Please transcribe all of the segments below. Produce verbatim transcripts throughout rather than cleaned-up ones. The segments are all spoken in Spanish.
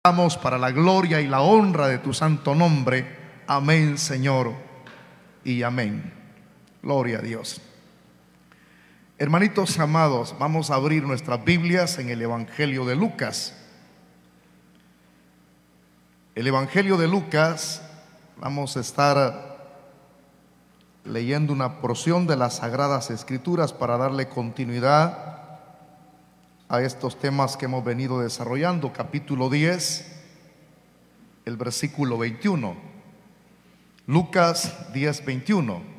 levantamos para la gloria y la honra de tu santo nombre. Amén, Señor, y amén. Gloria a Dios. Hermanitos amados, vamos a abrir nuestras Biblias en el Evangelio de Lucas. El Evangelio de Lucas, vamos a estar leyendo una porción de las Sagradas Escrituras para darle continuidad a estos temas que hemos venido desarrollando. Capítulo diez, el versículo veintiuno. Lucas diez, veintiuno.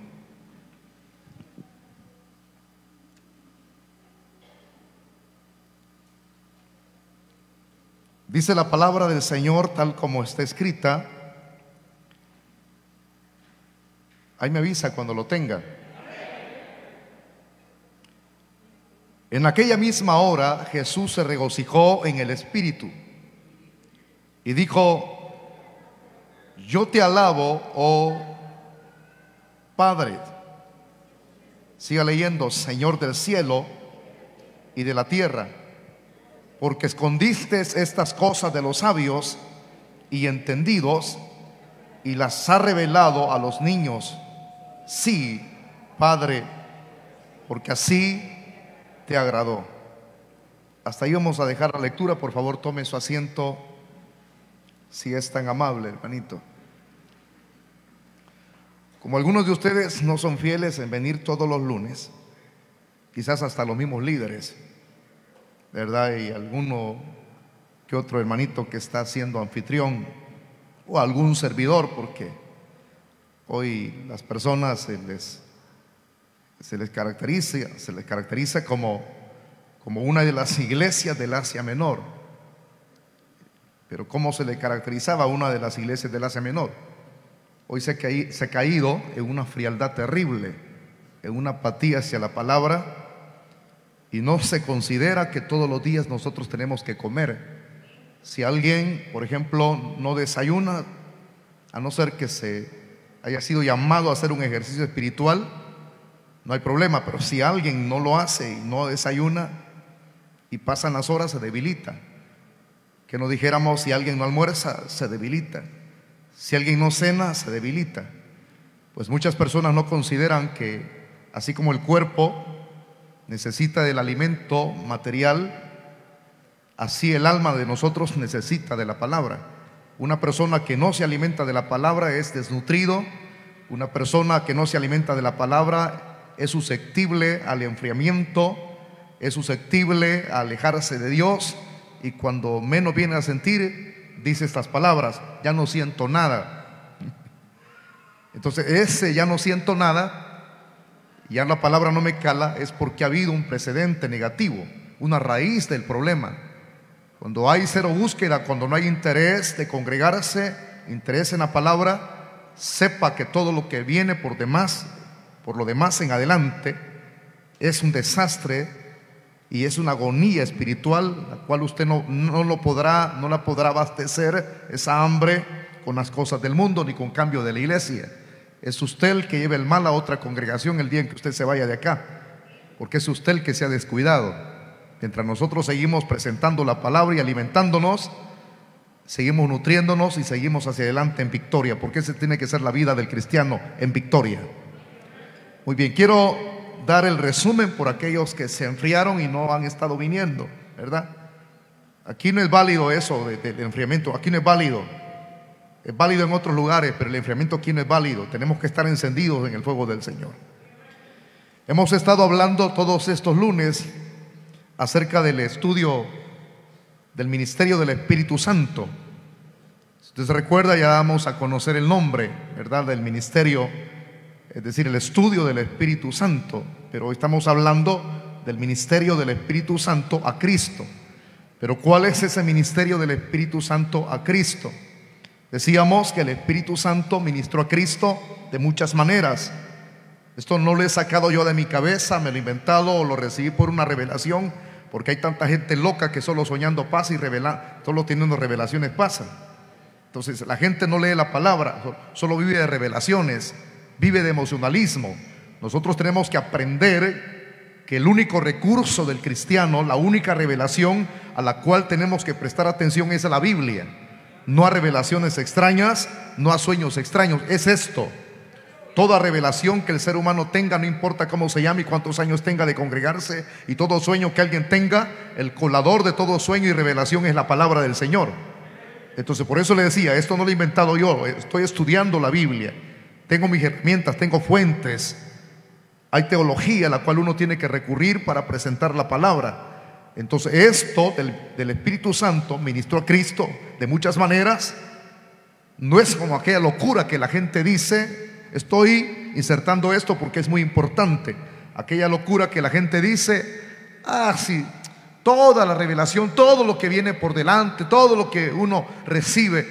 Dice la palabra del Señor tal como está escrita. Ahí me avisa cuando lo tenga. En aquella misma hora Jesús se regocijó en el Espíritu y dijo: yo te alabo, oh Padre. Siga leyendo: Señor del cielo y de la tierra, porque escondiste estas cosas de los sabios y entendidos y las has revelado a los niños. Sí, Padre, porque así te agradó. Hasta ahí vamos a dejar la lectura. Por favor, tome su asiento, si es tan amable, hermanito. Como algunos de ustedes no son fieles en venir todos los lunes, quizás hasta los mismos líderes, ¿verdad? Y alguno que otro hermanito que está siendo anfitrión, o algún servidor, porque hoy las personas se les, se les caracteriza, se les caracteriza como, como una de las iglesias del Asia Menor. Pero ¿cómo se le caracterizaba a una de las iglesias del Asia Menor? Hoy se, caí, se ha caído en una frialdad terrible, en una apatía hacia la palabra, y no se considera que todos los días nosotros tenemos que comer. Si alguien, por ejemplo, no desayuna, a no ser que se haya sido llamado a hacer un ejercicio espiritual, no hay problema. Pero si alguien no lo hace y no desayuna y pasan las horas, se debilita. Que no dijéramos, si alguien no almuerza, se debilita. Si alguien no cena, se debilita. Pues muchas personas no consideran que así como el cuerpo necesita del alimento material, así el alma de nosotros necesita de la palabra. Una persona que no se alimenta de la palabra es desnutrido. Una persona que no se alimenta de la palabra es susceptible al enfriamiento, es susceptible a alejarse de Dios, y cuando menos viene a sentir, dice estas palabras: ya no siento nada. Entonces ese ya no siento nada, ya la palabra no me cala, es porque ha habido un precedente negativo, una raíz del problema. Cuando hay cero búsqueda, cuando no hay interés de congregarse, interés en la palabra, sepa que todo lo que viene por demás, por lo demás en adelante, es un desastre y es una agonía espiritual, la cual usted no, no lo podrá, no la podrá abastecer, esa hambre, con las cosas del mundo ni con cambio de la iglesia. Es usted el que lleva el mal a otra congregación el día en que usted se vaya de acá, porque es usted el que se ha descuidado. Mientras nosotros seguimos presentando la palabra y alimentándonos, seguimos nutriéndonos y seguimos hacia adelante en victoria, porque esa tiene que ser la vida del cristiano, en victoria. Muy bien, quiero dar el resumen por aquellos que se enfriaron y no han estado viniendo, ¿verdad? Aquí no es válido eso de, de, de enfriamiento, aquí no es válido. Es válido en otros lugares, pero el enfriamiento aquí no es válido. Tenemos que estar encendidos en el fuego del Señor. Hemos estado hablando todos estos lunes acerca del estudio del ministerio del Espíritu Santo. Si usted se recuerda, ya damos a conocer el nombre, ¿verdad?, del ministerio, es decir, el estudio del Espíritu Santo. Pero hoy estamos hablando del ministerio del Espíritu Santo a Cristo. Pero ¿cuál es ese ministerio del Espíritu Santo a Cristo? Decíamos que el Espíritu Santo ministró a Cristo de muchas maneras. Esto no lo he sacado yo de mi cabeza, me lo he inventado o lo recibí por una revelación, porque hay tanta gente loca que solo soñando pasa y revela, solo teniendo revelaciones pasa. Entonces la gente no lee la palabra, solo vive de revelaciones, vive de emocionalismo. Nosotros tenemos que aprender que el único recurso del cristiano, la única revelación a la cual tenemos que prestar atención es a la Biblia. No a revelaciones extrañas, no a sueños extraños, es esto. Toda revelación que el ser humano tenga, no importa cómo se llame y cuántos años tenga de congregarse, y todo sueño que alguien tenga, el colador de todo sueño y revelación es la palabra del Señor. Entonces por eso le decía, esto no lo he inventado yo, estoy estudiando la Biblia, tengo mis herramientas, tengo fuentes, hay teología a la cual uno tiene que recurrir para presentar la palabra. Entonces esto del, del Espíritu Santo ministró a Cristo de muchas maneras. No es como aquella locura que la gente dice. Estoy insertando esto porque es muy importante. Aquella locura que la gente dice: ah, sí, toda la revelación, todo lo que viene por delante, todo lo que uno recibe,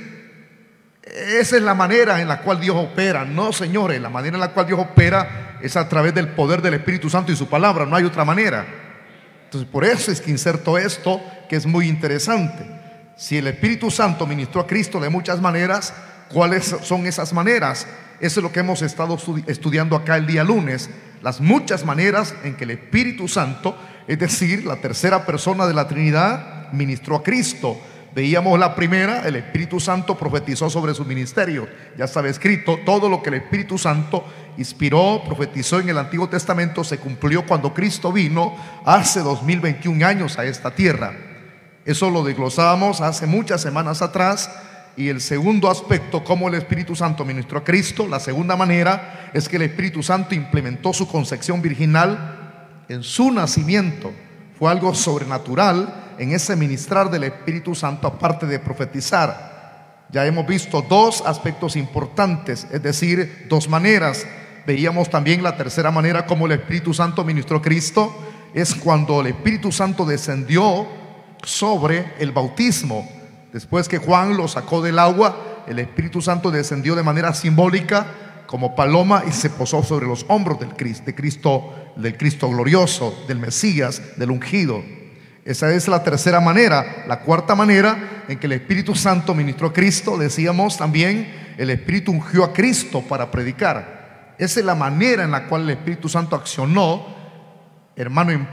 esa es la manera en la cual Dios opera. No, señores, la manera en la cual Dios opera es a través del poder del Espíritu Santo y su palabra, no hay otra manera. Entonces por eso es que inserto esto, que es muy interesante. Si el Espíritu Santo ministró a Cristo de muchas maneras, ¿cuáles son esas maneras? Eso es lo que hemos estado estudiando acá el día lunes. Las muchas maneras en que el Espíritu Santo, es decir, la tercera persona de la Trinidad, ministró a Cristo. Veíamos la primera, el Espíritu Santo profetizó sobre su ministerio. Ya estaba escrito, todo lo que el Espíritu Santo inspiró, profetizó en el Antiguo Testamento se cumplió cuando Cristo vino hace dos mil veintiún años a esta tierra. Eso lo desglosábamos hace muchas semanas atrás. Y el segundo aspecto, cómo el Espíritu Santo ministró a Cristo, la segunda manera es que el Espíritu Santo implementó su concepción virginal en su nacimiento. Fue algo sobrenatural en ese ministrar del Espíritu Santo, aparte de profetizar. Ya hemos visto dos aspectos importantes, es decir, dos maneras. Veíamos también la tercera manera, como el Espíritu Santo ministró a Cristo, es cuando el Espíritu Santo descendió sobre el bautismo. Después que Juan lo sacó del agua, el Espíritu Santo descendió de manera simbólica como paloma y se posó sobre los hombros del Cristo, de Cristo, del Cristo glorioso, del Mesías, del ungido. Esa es la tercera manera. La cuarta manera en que el Espíritu Santo ministró a Cristo, decíamos también, el Espíritu ungió a Cristo para predicar. Esa es la manera en la cual el Espíritu Santo accionó, hermano, en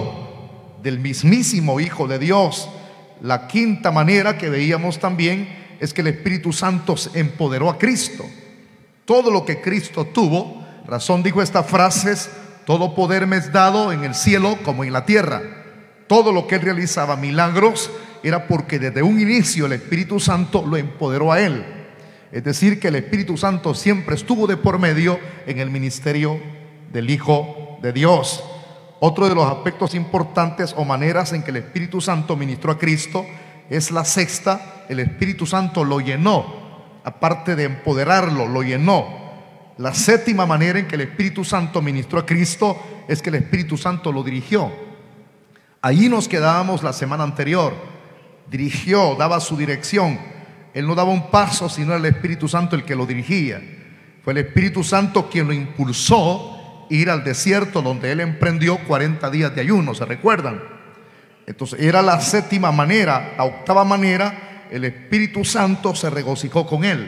pro del mismísimo Hijo de Dios. La quinta manera que veíamos también es que el Espíritu Santo empoderó a Cristo. Todo lo que Cristo tuvo, razón dijo estas frases: todo poder me es dado en el cielo como en la tierra. Todo lo que él realizaba, milagros, era porque desde un inicio el Espíritu Santo lo empoderó a él. Es decir, que el Espíritu Santo siempre estuvo de por medio en el ministerio del Hijo de Dios. Otro de los aspectos importantes o maneras en que el Espíritu Santo ministró a Cristo es la sexta. El Espíritu Santo lo llenó, aparte de empoderarlo, lo llenó. La séptima manera en que el Espíritu Santo ministró a Cristo es que el Espíritu Santo lo dirigió. Allí nos quedábamos la semana anterior. Dirigió, daba su dirección. Él no daba un paso, sino era el Espíritu Santo el que lo dirigía. Fue el Espíritu Santo quien lo impulsó ir al desierto, donde él emprendió cuarenta días de ayuno, ¿se recuerdan? Entonces era la séptima manera. La octava manera, el Espíritu Santo se regocijó con él.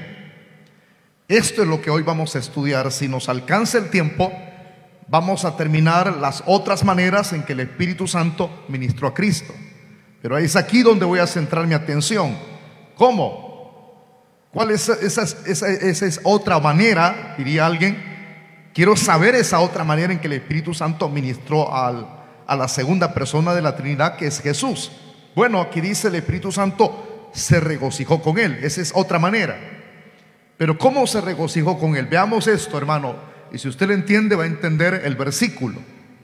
Esto es lo que hoy vamos a estudiar. Si nos alcanza el tiempo, vamos a terminar las otras maneras en que el Espíritu Santo ministró a Cristo. Pero es aquí donde voy a centrar mi atención. ¿Cómo? ¿Cuál es esa, esa, esa es otra manera? Diría alguien. Quiero saber esa otra manera en que el Espíritu Santo ministró al, a la segunda persona de la Trinidad, que es Jesús. Bueno, aquí dice el Espíritu Santo se regocijó con él. Esa es otra manera. Pero ¿cómo se regocijó con él? Veamos esto, hermano, y si usted lo entiende va a entender el versículo.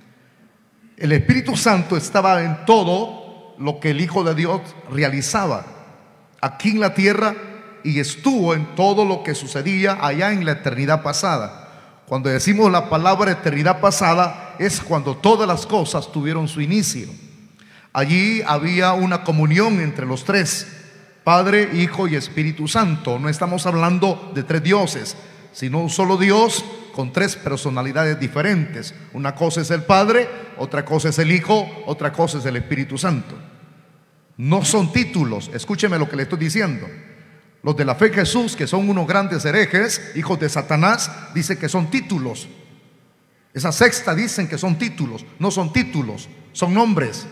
El Espíritu Santo estaba en todo lo que el Hijo de Dios realizaba aquí en la tierra, y estuvo en todo lo que sucedía allá en la eternidad pasada. Cuando decimos la palabra eternidad pasada, es cuando todas las cosas tuvieron su inicio. Allí había una comunión entre los tres: Padre, Hijo y Espíritu Santo. No estamos hablando de tres dioses, sino un solo Dios con tres personalidades diferentes. Una cosa es el Padre, otra cosa es el Hijo, otra cosa es el Espíritu Santo. No son títulos, escúcheme lo que le estoy diciendo. Los de la fe en Jesús, que son unos grandes herejes, hijos de Satanás, dice que son títulos. Esa sexta dicen que son títulos. No son títulos, son nombres.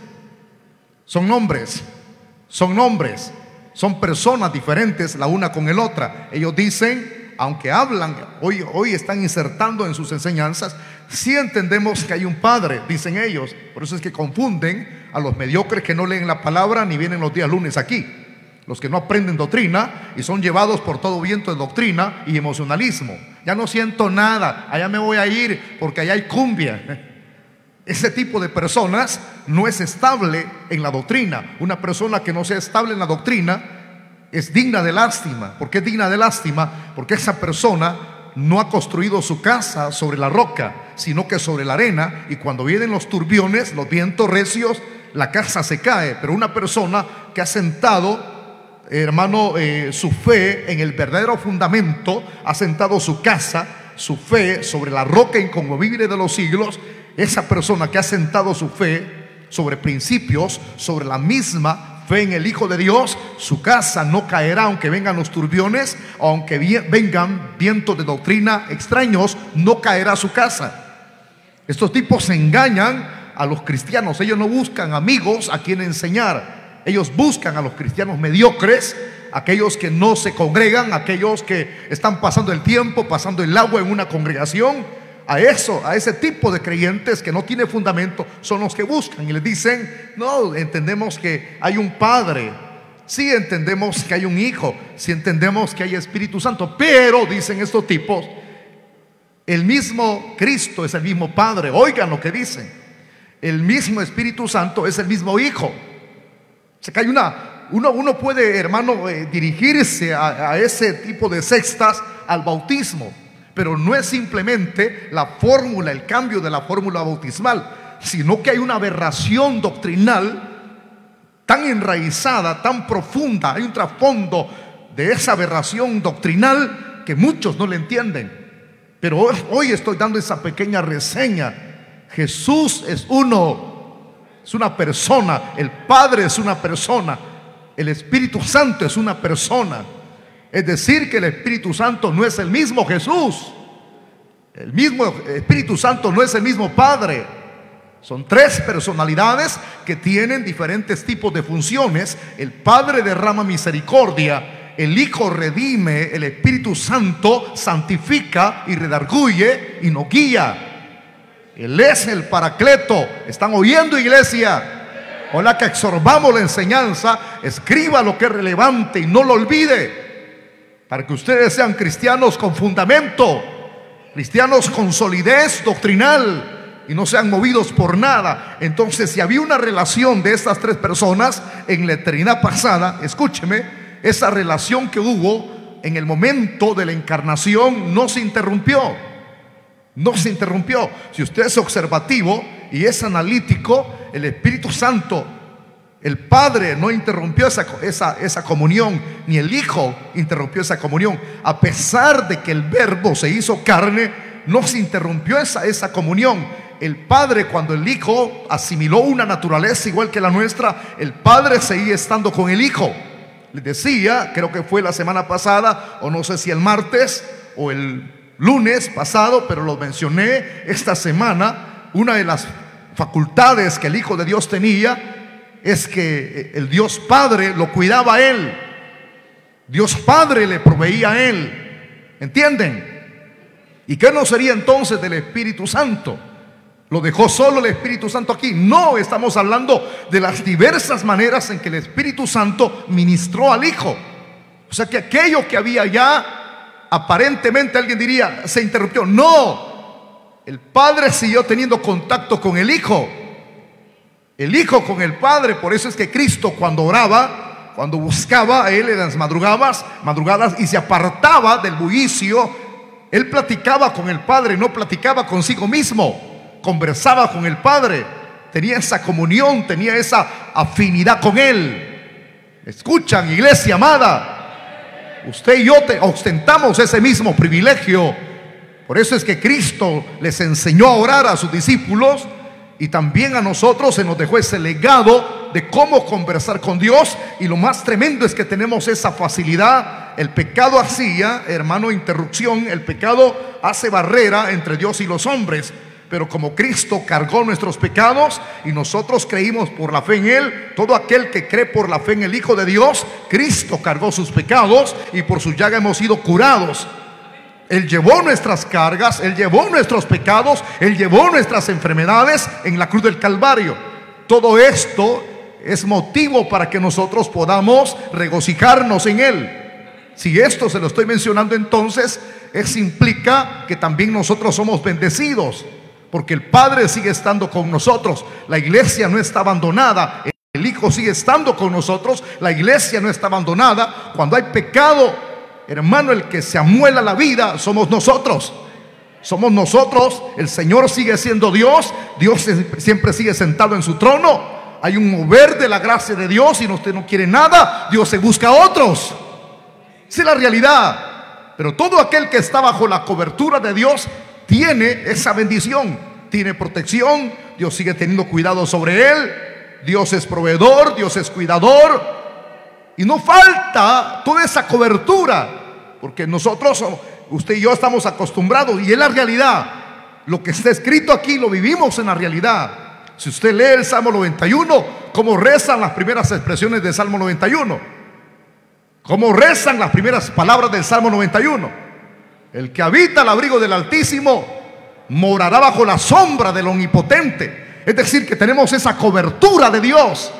Son nombres. Son nombres. Son personas diferentes la una con el otra. Ellos dicen, aunque hablan, hoy, hoy están insertando en sus enseñanzas, sí entendemos que hay un Padre, dicen ellos. Por eso es que confunden a los mediocres que no leen la palabra ni vienen los días lunes aquí. Los que no aprenden doctrina y son llevados por todo viento de doctrina y emocionalismo. Ya no siento nada, allá me voy a ir porque allá hay cumbia. Ese tipo de personas no es estable en la doctrina. Una persona que no sea estable en la doctrina es digna de lástima. ¿Por qué es digna de lástima? Porque esa persona no ha construido su casa sobre la roca, sino que sobre la arena, y cuando vienen los turbiones, los vientos recios, la casa se cae. Pero una persona que ha sentado, hermano, eh, su fe en el verdadero fundamento, ha sentado su casa, su fe sobre la roca inconmovible de los siglos, esa persona que ha sentado su fe sobre principios, sobre la misma fe en el Hijo de Dios, su casa no caerá aunque vengan los turbiones, aunque vengan vientos de doctrina extraños, no caerá su casa. Estos tipos engañan a los cristianos. Ellos no buscan amigos a quien enseñar. Ellos buscan a los cristianos mediocres, aquellos que no se congregan, aquellos que están pasando el tiempo, pasando el agua en una congregación. A eso, a ese tipo de creyentes que no tiene fundamento, son los que buscan y les dicen: no, entendemos que hay un Padre, sí entendemos que hay un Hijo, sí entendemos que hay Espíritu Santo, pero dicen estos tipos, el mismo Cristo es el mismo Padre. Oigan lo que dicen: el mismo Espíritu Santo es el mismo Hijo. O sea que hay una, uno, uno puede, hermano, eh, dirigirse a, a ese tipo de sectas al bautismo, pero no es simplemente la fórmula, el cambio de la fórmula bautismal, sino que hay una aberración doctrinal tan enraizada, tan profunda. Hay un trasfondo de esa aberración doctrinal que muchos no le entienden. Pero hoy, hoy estoy dando esa pequeña reseña. Jesús es uno, es una persona. El Padre es una persona. El Espíritu Santo es una persona. Es decir, que el Espíritu Santo no es el mismo Jesús. El mismo Espíritu Santo no es el mismo Padre. Son tres personalidades que tienen diferentes tipos de funciones. El Padre derrama misericordia, el Hijo redime, el Espíritu Santo santifica y redarguye y nos guía. Él es el Paracleto. ¿Están oyendo, iglesia? Hola, que absorbamos la enseñanza. Escriba lo que es relevante y no lo olvide, para que ustedes sean cristianos con fundamento, cristianos con solidez doctrinal y no sean movidos por nada. Entonces, si había una relación de estas tres personas en la eternidad pasada, escúcheme, esa relación que hubo en el momento de la encarnación no se interrumpió. No se interrumpió. Si usted es observativo y es analítico, el Espíritu Santo, el Padre, no interrumpió esa, esa, esa comunión, ni el Hijo interrumpió esa comunión. A pesar de que el Verbo se hizo carne, no se interrumpió esa, esa comunión. El Padre, cuando el Hijo asimiló una naturaleza igual que la nuestra, el Padre seguía estando con el Hijo. Les decía, creo que fue la semana pasada, o no sé si el martes o el lunes pasado, pero lo mencioné esta semana. Una de las facultades que el Hijo de Dios tenía es que el Dios Padre lo cuidaba a él. Dios Padre le proveía a él. ¿Entienden? ¿Y qué no sería entonces del Espíritu Santo? ¿Lo dejó solo el Espíritu Santo aquí? No, estamos hablando de las diversas maneras en que el Espíritu Santo ministró al Hijo. O sea que aquello que había ya, aparentemente alguien diría, se interrumpió. No, el Padre siguió teniendo contacto con el Hijo, el Hijo con el Padre. Por eso es que Cristo, cuando oraba, cuando buscaba a Él en las madrugadas, madrugadas y se apartaba del bullicio, Él platicaba con el Padre, no platicaba consigo mismo, conversaba con el Padre, tenía esa comunión, tenía esa afinidad con Él. Escuchan, iglesia amada, usted y yo te ostentamos ese mismo privilegio. Por eso es que Cristo les enseñó a orar a sus discípulos, y también a nosotros se nos dejó ese legado de cómo conversar con Dios. Y lo más tremendo es que tenemos esa facilidad. El pecado hacía, hermano, interrupción. El pecado hace barrera entre Dios y los hombres. Pero como Cristo cargó nuestros pecados y nosotros creímos por la fe en Él, todo aquel que cree por la fe en el Hijo de Dios, Cristo cargó sus pecados y por su llaga hemos sido curados. Él llevó nuestras cargas, Él llevó nuestros pecados, Él llevó nuestras enfermedades en la cruz del Calvario. Todo esto es motivo para que nosotros podamos regocijarnos en Él. Si esto se lo estoy mencionando, entonces eso implica que también nosotros somos bendecidos, porque el Padre sigue estando con nosotros. La iglesia no está abandonada, el Hijo sigue estando con nosotros. La iglesia no está abandonada. Cuando hay pecado, hermano, el que se amuela la vida somos nosotros. Somos nosotros. El Señor sigue siendo Dios. Dios siempre sigue sentado en su trono. Hay un mover de la gracia de Dios, y si usted no quiere nada, Dios se busca a otros. Esa es la realidad. Pero todo aquel que está bajo la cobertura de Dios tiene esa bendición, tiene protección. Dios sigue teniendo cuidado sobre él. Dios es proveedor, Dios es cuidador, y no falta toda esa cobertura, porque nosotros, usted y yo, estamos acostumbrados, y es la realidad. Lo que está escrito aquí lo vivimos en la realidad. Si usted lee el Salmo noventa y uno, cómo rezan las primeras expresiones del Salmo noventa y uno, cómo rezan las primeras palabras del Salmo noventa y uno: el que habita al abrigo del Altísimo morará bajo la sombra del Omnipotente. Es decir, que tenemos esa cobertura de Dios.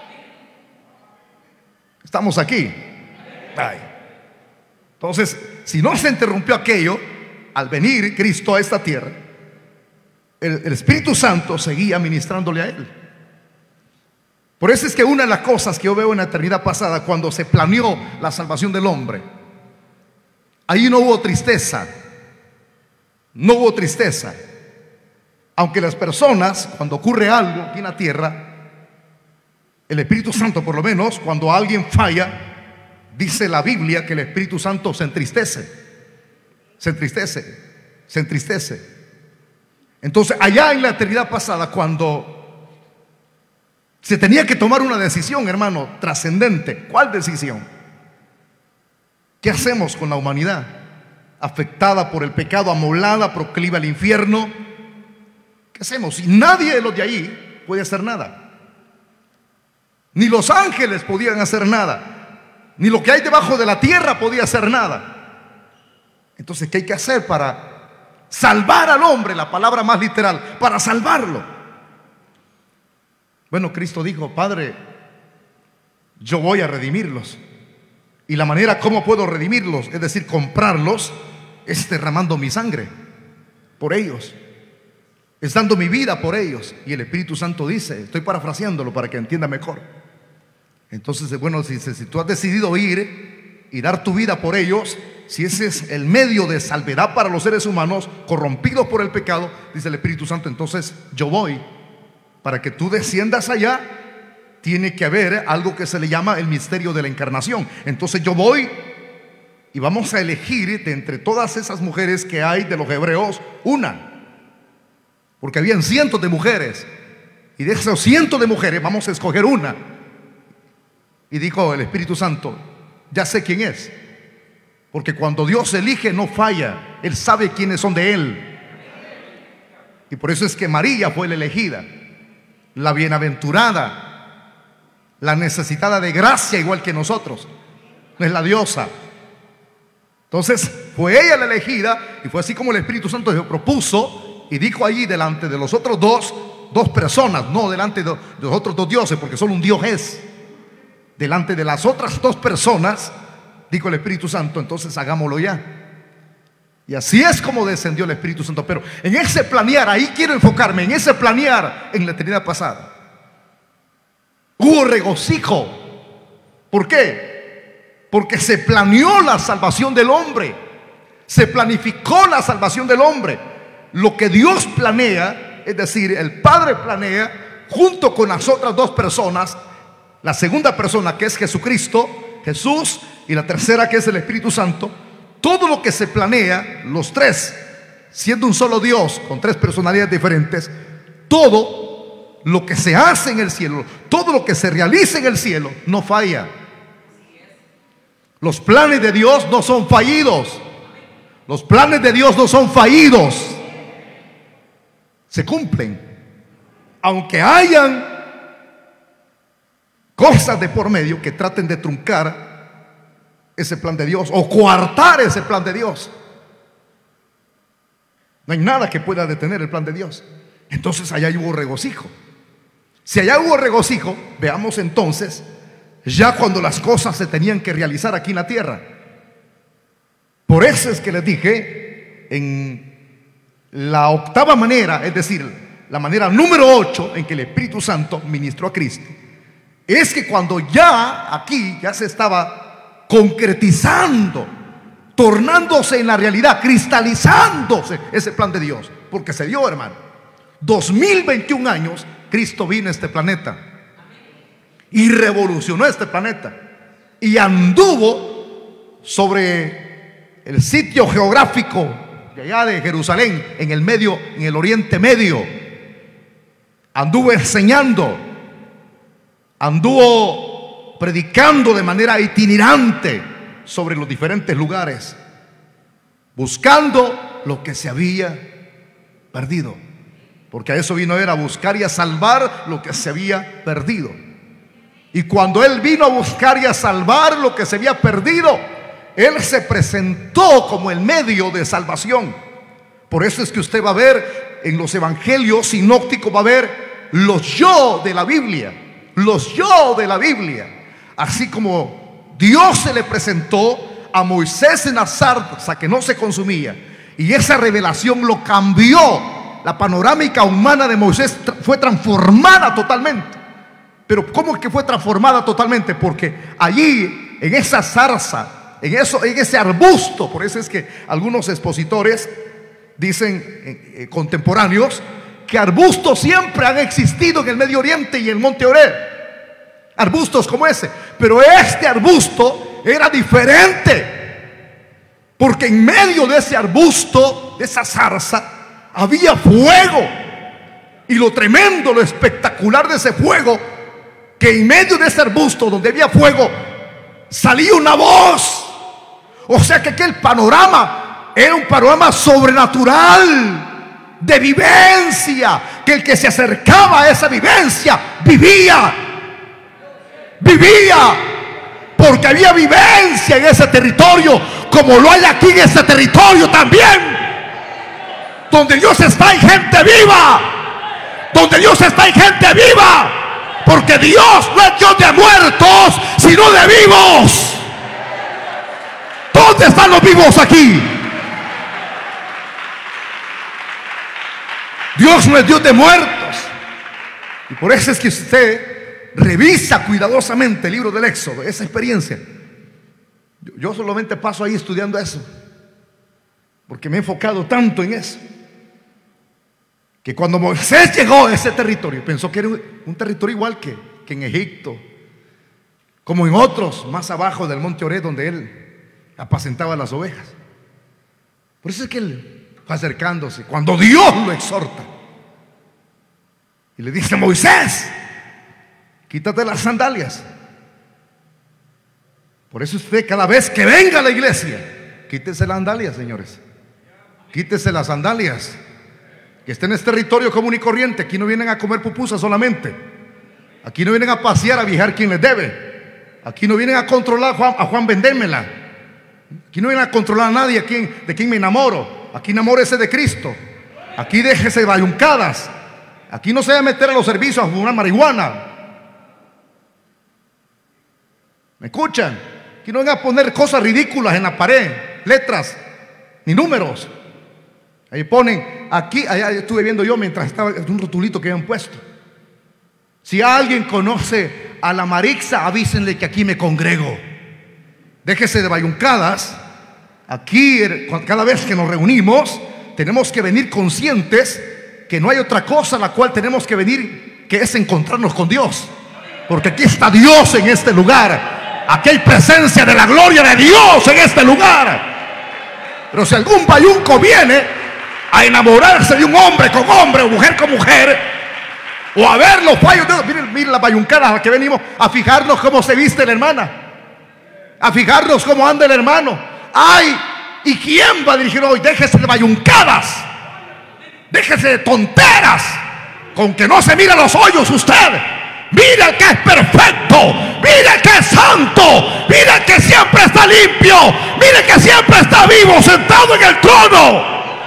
Estamos aquí. Ay. Entonces, si no se interrumpió aquello, al venir Cristo a esta tierra, el, el Espíritu Santo seguía ministrándole a él. Por eso es que una de las cosas que yo veo en la eternidad pasada, cuando se planeó la salvación del hombre, ahí no hubo tristeza. No hubo tristeza. Aunque las personas, cuando ocurre algo aquí en la tierra, el Espíritu Santo, por lo menos, cuando alguien falla, dice la Biblia que el Espíritu Santo se entristece. Se entristece. Se entristece. Entonces, allá en la eternidad pasada, cuando se tenía que tomar una decisión, hermano, trascendente. ¿Cuál decisión? ¿Qué hacemos con la humanidad afectada por el pecado, amolada, proclive al infierno? ¿Qué hacemos? Si nadie de los de allí puede hacer nada, ni los ángeles podían hacer nada, ni lo que hay debajo de la tierra podía hacer nada. Entonces, ¿qué hay que hacer para salvar al hombre? La palabra más literal, para salvarlo. Bueno, Cristo dijo: Padre, yo voy a redimirlos. Y la manera como puedo redimirlos, es decir, comprarlos, es derramando mi sangre por ellos, es dando mi vida por ellos. Y el Espíritu Santo dice, estoy parafraseándolo para que entienda mejor. Entonces, bueno, si, si tú has decidido ir y dar tu vida por ellos, si ese es el medio de salvedad para los seres humanos corrompidos por el pecado, dice el Espíritu Santo, entonces yo voy. Para que tú desciendas allá, tiene que haber algo que se le llama el misterio de la encarnación. Entonces yo voy y vamos a elegir de entre todas esas mujeres que hay de los hebreos, una, porque habían cientos de mujeres, y de esos cientos de mujeres vamos a escoger una. Y dijo el Espíritu Santo: ya sé quién es, porque cuando Dios elige no falla, Él sabe quiénes son de Él. Y por eso es que María fue la elegida, la bienaventurada, la necesitada de gracia, igual que nosotros. No es la diosa. Entonces fue ella la elegida, y fue así como el Espíritu Santo se propuso y dijo allí delante de los otros dos, dos personas, no delante de los otros dos dioses, porque solo un Dios es. Delante de las otras dos personas, dijo el Espíritu Santo: entonces hagámoslo ya. Y así es como descendió el Espíritu Santo. Pero en ese planear, ahí quiero enfocarme, en ese planear en la eternidad pasada, hubo regocijo. ¿Por qué? Porque se planeó la salvación del hombre, se planificó la salvación del hombre. Lo que Dios planea, es decir, el Padre planea junto con las otras dos personas, la segunda persona que es Jesucristo, Jesús, y la tercera que es el Espíritu Santo. Todo lo que se planea, los tres, siendo un solo Dios con tres personalidades diferentes, todo lo que se hace en el cielo, todo lo que se realiza en el cielo, no falla. Los planes de Dios no son fallidos. Los planes de Dios no son fallidos. se cumplen, aunque hayan cosas de por medio que traten de truncar ese plan de Dios o coartar ese plan de Dios. No hay nada que pueda detener el plan de Dios. Entonces allá hubo regocijo. Si allá hubo regocijo, veamos entonces ya cuando las cosas se tenían que realizar aquí en la tierra. Por eso es que les dije, en la octava manera, es decir, la manera número ocho en que el Espíritu Santo ministró a Cristo, es que cuando ya aquí ya se estaba concretizando, tornándose en la realidad, cristalizándose ese plan de Dios, porque se dio, hermano. dos mil veintiún años Cristo vino a este planeta y revolucionó este planeta y anduvo sobre el sitio geográfico de allá de Jerusalén, en el medio, en el Oriente Medio. Anduvo enseñando, anduvo predicando de manera itinerante sobre los diferentes lugares, buscando lo que se había perdido, porque a eso vino él, a buscar y a salvar lo que se había perdido. Y cuando él vino a buscar y a salvar lo que se había perdido, él se presentó como el medio de salvación. Por eso es que usted va a ver en los evangelios sinópticos, va a ver los yo de la Biblia, los yo de la Biblia, así como Dios se le presentó a Moisés en la zarza que no se consumía, y esa revelación lo cambió. La panorámica humana de Moisés fue transformada totalmente. Pero ¿cómo es que fue transformada totalmente? Porque allí, en esa zarza, en, eso, en ese arbusto, por eso es que algunos expositores dicen, eh, eh, contemporáneos, que arbustos siempre han existido en el Medio Oriente y en el Monte Oreb, arbustos como ese. Pero este arbusto era diferente, porque en medio de ese arbusto, de esa zarza, había fuego. Y lo tremendo, lo espectacular de ese fuego, que en medio de ese arbusto donde había fuego salía una voz. O sea que aquel panorama era un panorama sobrenatural, de vivencia, que el que se acercaba a esa vivencia vivía, vivía, porque había vivencia en ese territorio, como lo hay aquí en este territorio también. Donde Dios está hay gente viva, donde Dios está hay gente viva, porque Dios no es Dios de muertos, sino de vivos. ¿Dónde están los vivos aquí? Dios no es Dios de muertos. Y por eso es que usted revisa cuidadosamente el libro del Éxodo, esa experiencia. Yo, yo solamente paso ahí estudiando eso, porque me he enfocado tanto en eso, que cuando Moisés llegó a ese territorio, pensó que era un territorio igual que, que en Egipto, como en otros más abajo del monte Oreb, donde él apacentaba las ovejas. Por eso es que él fue acercándose, cuando Dios lo exhorta y le dice: Moisés, quítate las sandalias. Por eso usted, cada vez que venga a la iglesia, quítese las sandalias, señores, quítese las sandalias. Que estén en este territorio común y corriente. Aquí no vienen a comer pupusas solamente. Aquí no vienen a pasear, a viajar quien les debe. Aquí no vienen a controlar a Juan, a Juan vendémela. Aquí no vienen a controlar a nadie a quien, de quien me enamoro. Aquí enamórese de Cristo. Aquí déjese de bayuncadas. Aquí no se va a meter a los servicios a fumar marihuana. ¿Me escuchan? Aquí no van a poner cosas ridículas en la pared, letras ni números. Ahí ponen, aquí, allá estuve viendo yo mientras estaba un rotulito que habían puesto. Si alguien conoce a la Marixa, avísenle que aquí me congrego. Déjese de bayuncadas. Aquí, cada vez que nos reunimos, tenemos que venir conscientes que no hay otra cosa a la cual tenemos que venir, que es encontrarnos con Dios. Porque aquí está Dios en este lugar. Aquí hay presencia de la gloria de Dios en este lugar. Pero si algún bayunco viene a enamorarse de un hombre con hombre o mujer con mujer, o a ver los fallos de Dios, miren, miren las bayuncadas a las que venimos, a fijarnos cómo se viste la hermana, a fijarnos cómo anda el hermano. Ay, ¿y quién va a dirigir hoy? Déjese de bayuncadas. Déjese de tonteras. Con que no se mira los hoyos usted. Mira que es perfecto. Mira que es santo. Mira que siempre está limpio. Mira que siempre está vivo, sentado en el trono.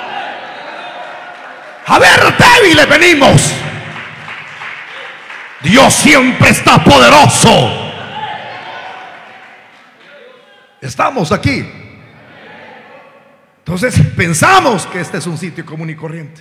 A ver, débiles venimos. Dios siempre está poderoso. Estamos aquí. Entonces pensamos que este es un sitio común y corriente.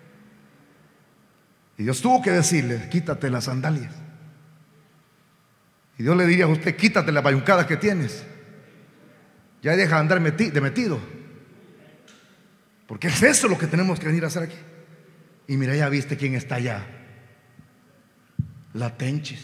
Y Dios tuvo que decirle: quítate las sandalias. Y Dios le diría a usted: quítate las bayuncadas que tienes. Ya deja de andar meti de metido. Porque es eso lo que tenemos que venir a hacer aquí. Y mira, ya viste quién está allá. La Tenchis.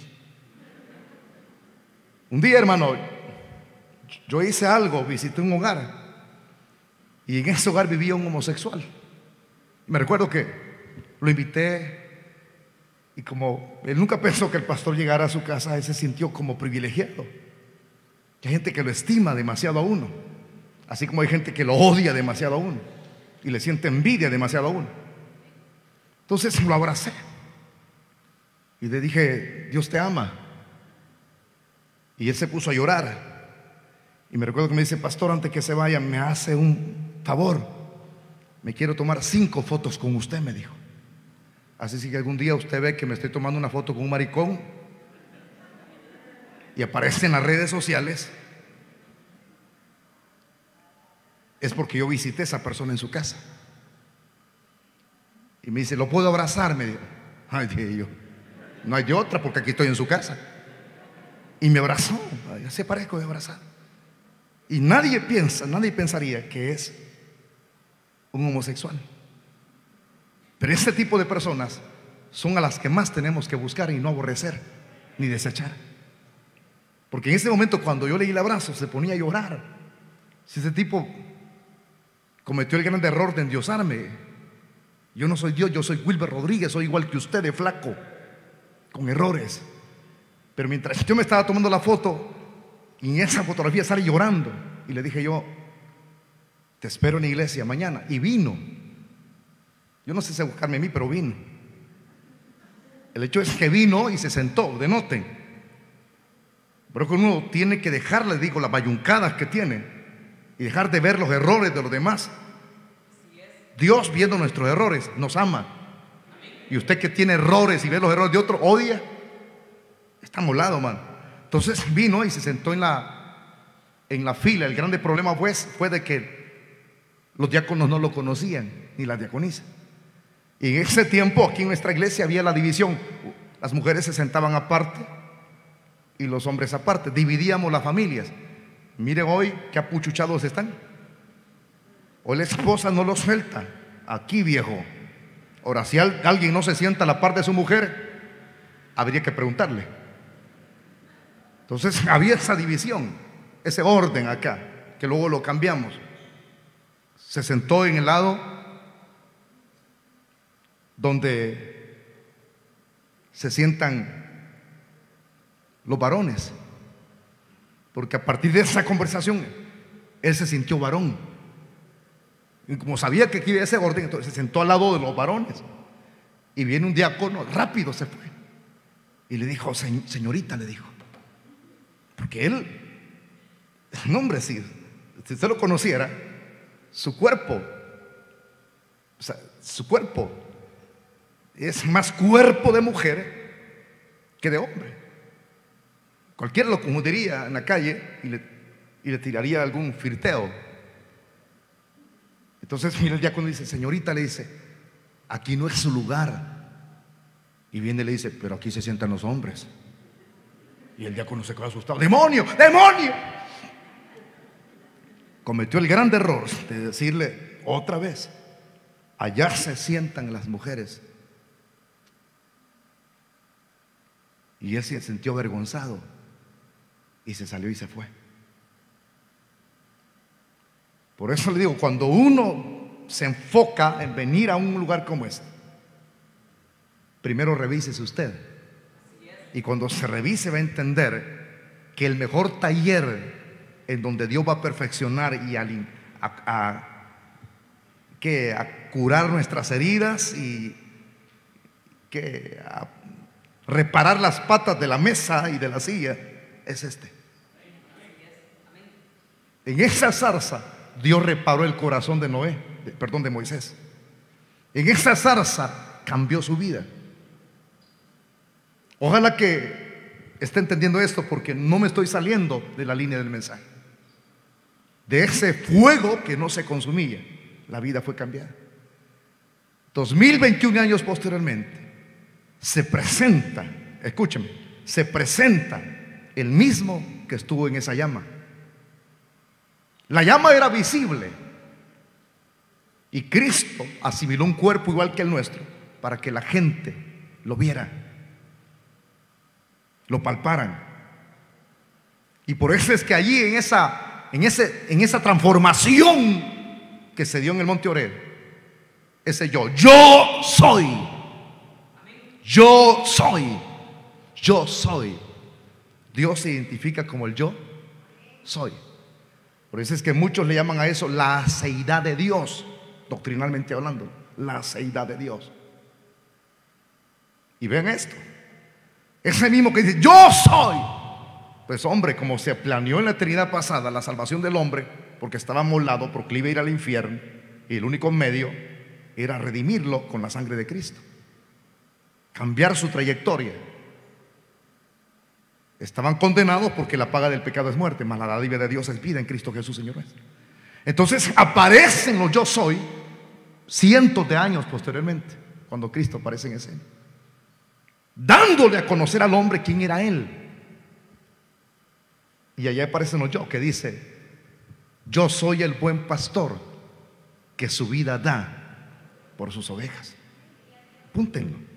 Un día, hermano, yo hice algo, visité un hogar. Y en ese hogar vivía un homosexual. Me recuerdo que lo invité. Y como él nunca pensó que el pastor llegara a su casa, él se sintió como privilegiado. Hay gente que lo estima demasiado a uno, así como hay gente que lo odia demasiado a uno y le siente envidia demasiado a uno. Entonces lo abracé y le dije: Dios te ama. Y él se puso a llorar. Y me recuerdo que me dice: pastor, antes que se vaya, me hace un favor. Me quiero tomar cinco fotos con usted, me dijo. Así que si algún día usted ve que me estoy tomando una foto con un maricón y aparece en las redes sociales, es porque yo visité a esa persona en su casa. Y me dice: ¿lo puedo abrazar? Me dijo. Ay, dije yo, no hay de otra, porque aquí estoy en su casa. Y me abrazó. Ya se parezco de abrazar. Y nadie piensa, nadie pensaría que es un homosexual. Pero este tipo de personas son a las que más tenemos que buscar y no aborrecer ni desechar. Porque en ese momento, cuando yo le di el abrazo, se ponía a llorar. Si ese tipo cometió el gran error de endiosarme. Yo no soy Dios, yo soy Wilber Rodríguez, soy igual que usted, de flaco, con errores. Pero mientras yo me estaba tomando la foto, y en esa fotografía sale llorando, y le dije yo: te espero en la iglesia mañana. Y vino. Yo no sé si buscarme a mí, pero vino. El hecho es que vino y se sentó, denoten. Pero que uno tiene que dejarle, digo, las bayuncadas que tiene y dejar de ver los errores de los demás. Dios, viendo nuestros errores, nos ama. Y usted que tiene errores y ve los errores de otro, odia. Está molado, man. Entonces vino y se sentó en la, en la fila. El grande problema pues fue de que los diáconos no lo conocían, ni la diaconisa. Y en ese tiempo aquí en nuestra iglesia había la división. Las mujeres se sentaban aparte y los hombres aparte. Dividíamos las familias. Miren hoy qué apuchuchados están. Hoy la esposa no lo suelta. Aquí, viejo. Ahora, si alguien no se sienta a la par de su mujer, habría que preguntarle. Entonces había esa división, ese orden acá, que luego lo cambiamos. Se sentó en el lado donde se sientan los varones, porque a partir de esa conversación él se sintió varón. Y como sabía que aquí había ese orden, entonces se sentó al lado de los varones. Y viene un diácono, rápido se fue y le dijo: señorita, le dijo, porque él, el nombre, sí, si usted lo conociera, su cuerpo, o sea, su cuerpo es más cuerpo de mujer que de hombre. Cualquiera lo confundiría en la calle y le, y le tiraría algún flirteo. Entonces mira el diácono y dice: señorita, le dice, aquí no es su lugar. Y viene y le dice: pero aquí se sientan los hombres. Y el diácono se quedó asustado. ¡Demonio! ¡Demonio! Cometió el gran error de decirle otra vez: allá se sientan las mujeres. Y él se sintió avergonzado y se salió y se fue. Por eso le digo, cuando uno se enfoca en venir a un lugar como este, primero revísese usted. Y cuando se revise va a entender que el mejor taller en donde Dios va a perfeccionar y a, a, a, que a curar nuestras heridas y que a reparar las patas de la mesa y de la silla, es este. En esa zarza Dios reparó el corazón de Noé, de, perdón, de Moisés. En esa zarza cambió su vida. Ojalá que esté entendiendo esto, porque no me estoy saliendo de la línea del mensaje. De ese fuego que no se consumía, la vida fue cambiada. dos mil veintiún años posteriormente se presenta, escúcheme, se presenta el mismo que estuvo en esa llama. La llama era visible y Cristo asimiló un cuerpo igual que el nuestro para que la gente lo viera, lo palparan. Y por eso es que allí en esa, en ese, en esa transformación que se dio en el monte Oreb, ese yo, yo soy, yo soy, yo soy, Dios se identifica como el yo soy. Por eso es que muchos le llaman a eso la aceidad de Dios, doctrinalmente hablando, la aceidad de Dios. Y vean esto, ese mismo que dice yo soy, pues hombre, como se planeó en la eternidad pasada la salvación del hombre, porque estaba amolado, proclive a ir al infierno, y el único medio era redimirlo con la sangre de Cristo, cambiar su trayectoria. Estaban condenados porque la paga del pecado es muerte, mas la dádiva de Dios es vida en Cristo Jesús Señor nuestro. Entonces aparecen los yo soy cientos de años posteriormente, cuando Cristo aparece en escena, dándole a conocer al hombre quién era Él. Y allá aparecen los yo, que dice: yo soy el buen pastor que su vida da por sus ovejas. Apúntenlo.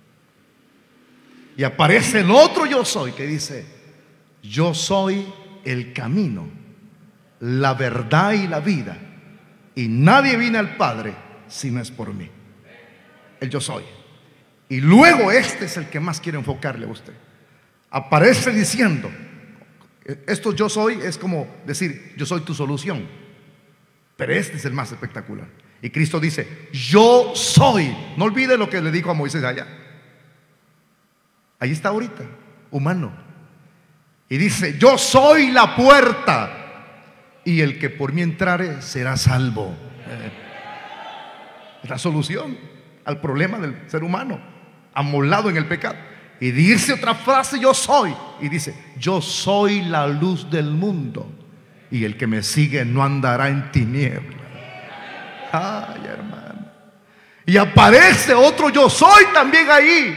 Y aparece el otro yo soy que dice: yo soy el camino, la verdad y la vida, y nadie viene al Padre si no es por mí. El yo soy. Y luego este es el que más quiero enfocarle a usted. Aparece diciendo, esto yo soy es como decir yo soy tu solución, pero este es el más espectacular. Y Cristo dice: yo soy. No olvide lo que le dijo a Moisés allá. Ahí está ahorita, humano. Y dice: yo soy la puerta, y el que por mí entrare será salvo. Es la solución al problema del ser humano, amolado en el pecado. Y dice otra frase: yo soy. Y dice: yo soy la luz del mundo, y el que me sigue no andará en tinieblas. Ay, hermano. Y aparece otro yo soy también ahí,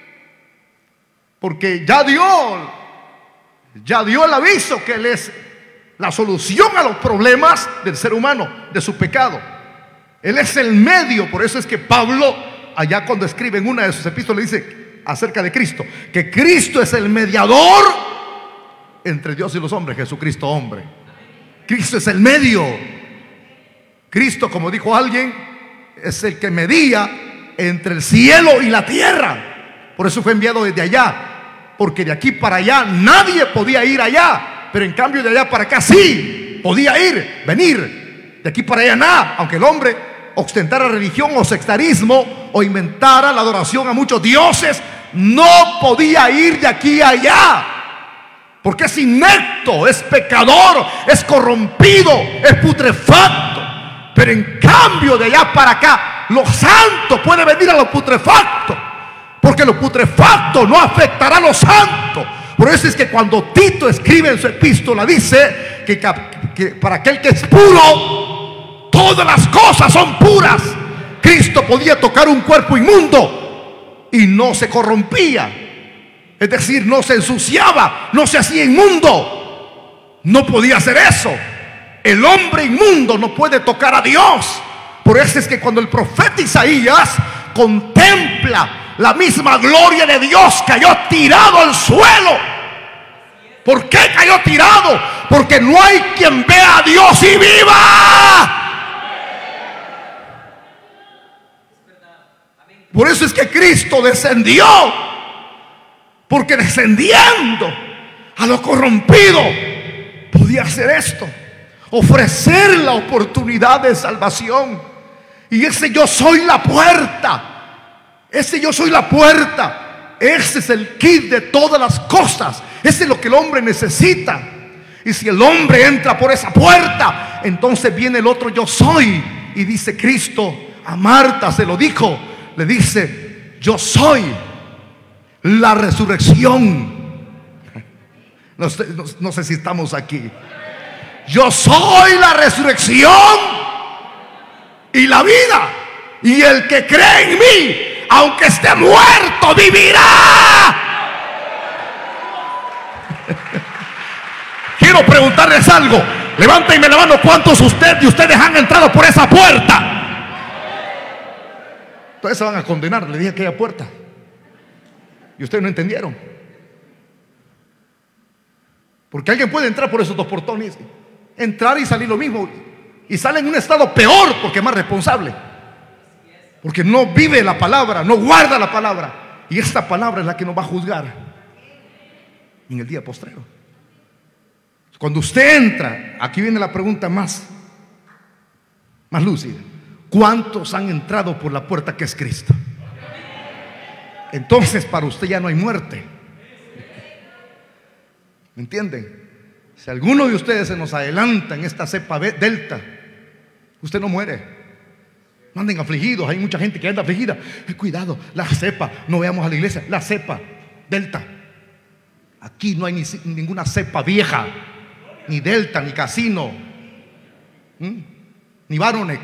porque ya dio, ya dio el aviso que Él es la solución a los problemas del ser humano, de su pecado. Él es el medio. Por eso es que Pablo, allá cuando escribe en una de sus epístolas, dice acerca de Cristo, que Cristo es el mediador entre Dios y los hombres, Jesucristo hombre. Cristo es el medio. Cristo, como dijo alguien, es el que medía entre el cielo y la tierra. Por eso fue enviado desde allá, porque de aquí para allá nadie podía ir allá, pero en cambio de allá para acá sí podía ir, venir. De aquí para allá nada, aunque el hombre ostentara religión o sectarismo o inventara la adoración a muchos dioses, no podía ir de aquí a allá, porque es inepto, es pecador, es corrompido, es putrefacto. Pero en cambio de allá para acá, lo santo puede venir a lo putrefacto, porque lo putrefacto no afectará a lo santo. Por eso es que cuando Tito escribe en su epístola, dice que, que para aquel que es puro, todas las cosas son puras. Cristo podía tocar un cuerpo inmundo y no se corrompía, es decir, no se ensuciaba, no se hacía inmundo. No podía hacer eso. El hombre inmundo no puede tocar a Dios. Por eso es que cuando el profeta Isaías contempla la misma gloria de Dios, cayó tirado al suelo. ¿Por qué cayó tirado? Porque no hay quien vea a Dios y viva. Por eso es que Cristo descendió, porque descendiendo a lo corrompido podía hacer esto, ofrecer la oportunidad de salvación. Y ese yo soy la puerta. Ese yo soy la puerta. Ese es el kit de todas las cosas. Ese es lo que el hombre necesita. Y si el hombre entra por esa puerta, entonces viene el otro yo soy. Y dice Cristo a Marta, se lo dijo, le dice: yo soy la resurrección. No sé, no, no sé si estamos aquí. Yo soy la resurrección y la vida, y el que cree en mí, aunque esté muerto, vivirá. Quiero preguntarles algo. Levántenme la mano, ¿cuántos usted y ustedes han entrado por esa puerta? Entonces se van a condenar, le dije aquella puerta y ustedes no entendieron. Porque alguien puede entrar por esos dos portones, entrar y salir lo mismo, y sale en un estado peor porque es más responsable, porque no vive la palabra, no guarda la palabra, y esta palabra es la que nos va a juzgar en el día postrero. Cuando usted entra, aquí viene la pregunta más más lúcida: ¿cuántos han entrado por la puerta que es Cristo? Entonces para usted ya no hay muerte. ¿Me entienden? Si alguno de ustedes se nos adelanta en esta cepa delta, usted no muere. No anden afligidos. Hay mucha gente que anda afligida. Eh, cuidado, la cepa, no veamos a la iglesia, la cepa delta. Aquí no hay ni, ninguna cepa vieja, ni delta, ni casino, ¿Mm? ni Baronek.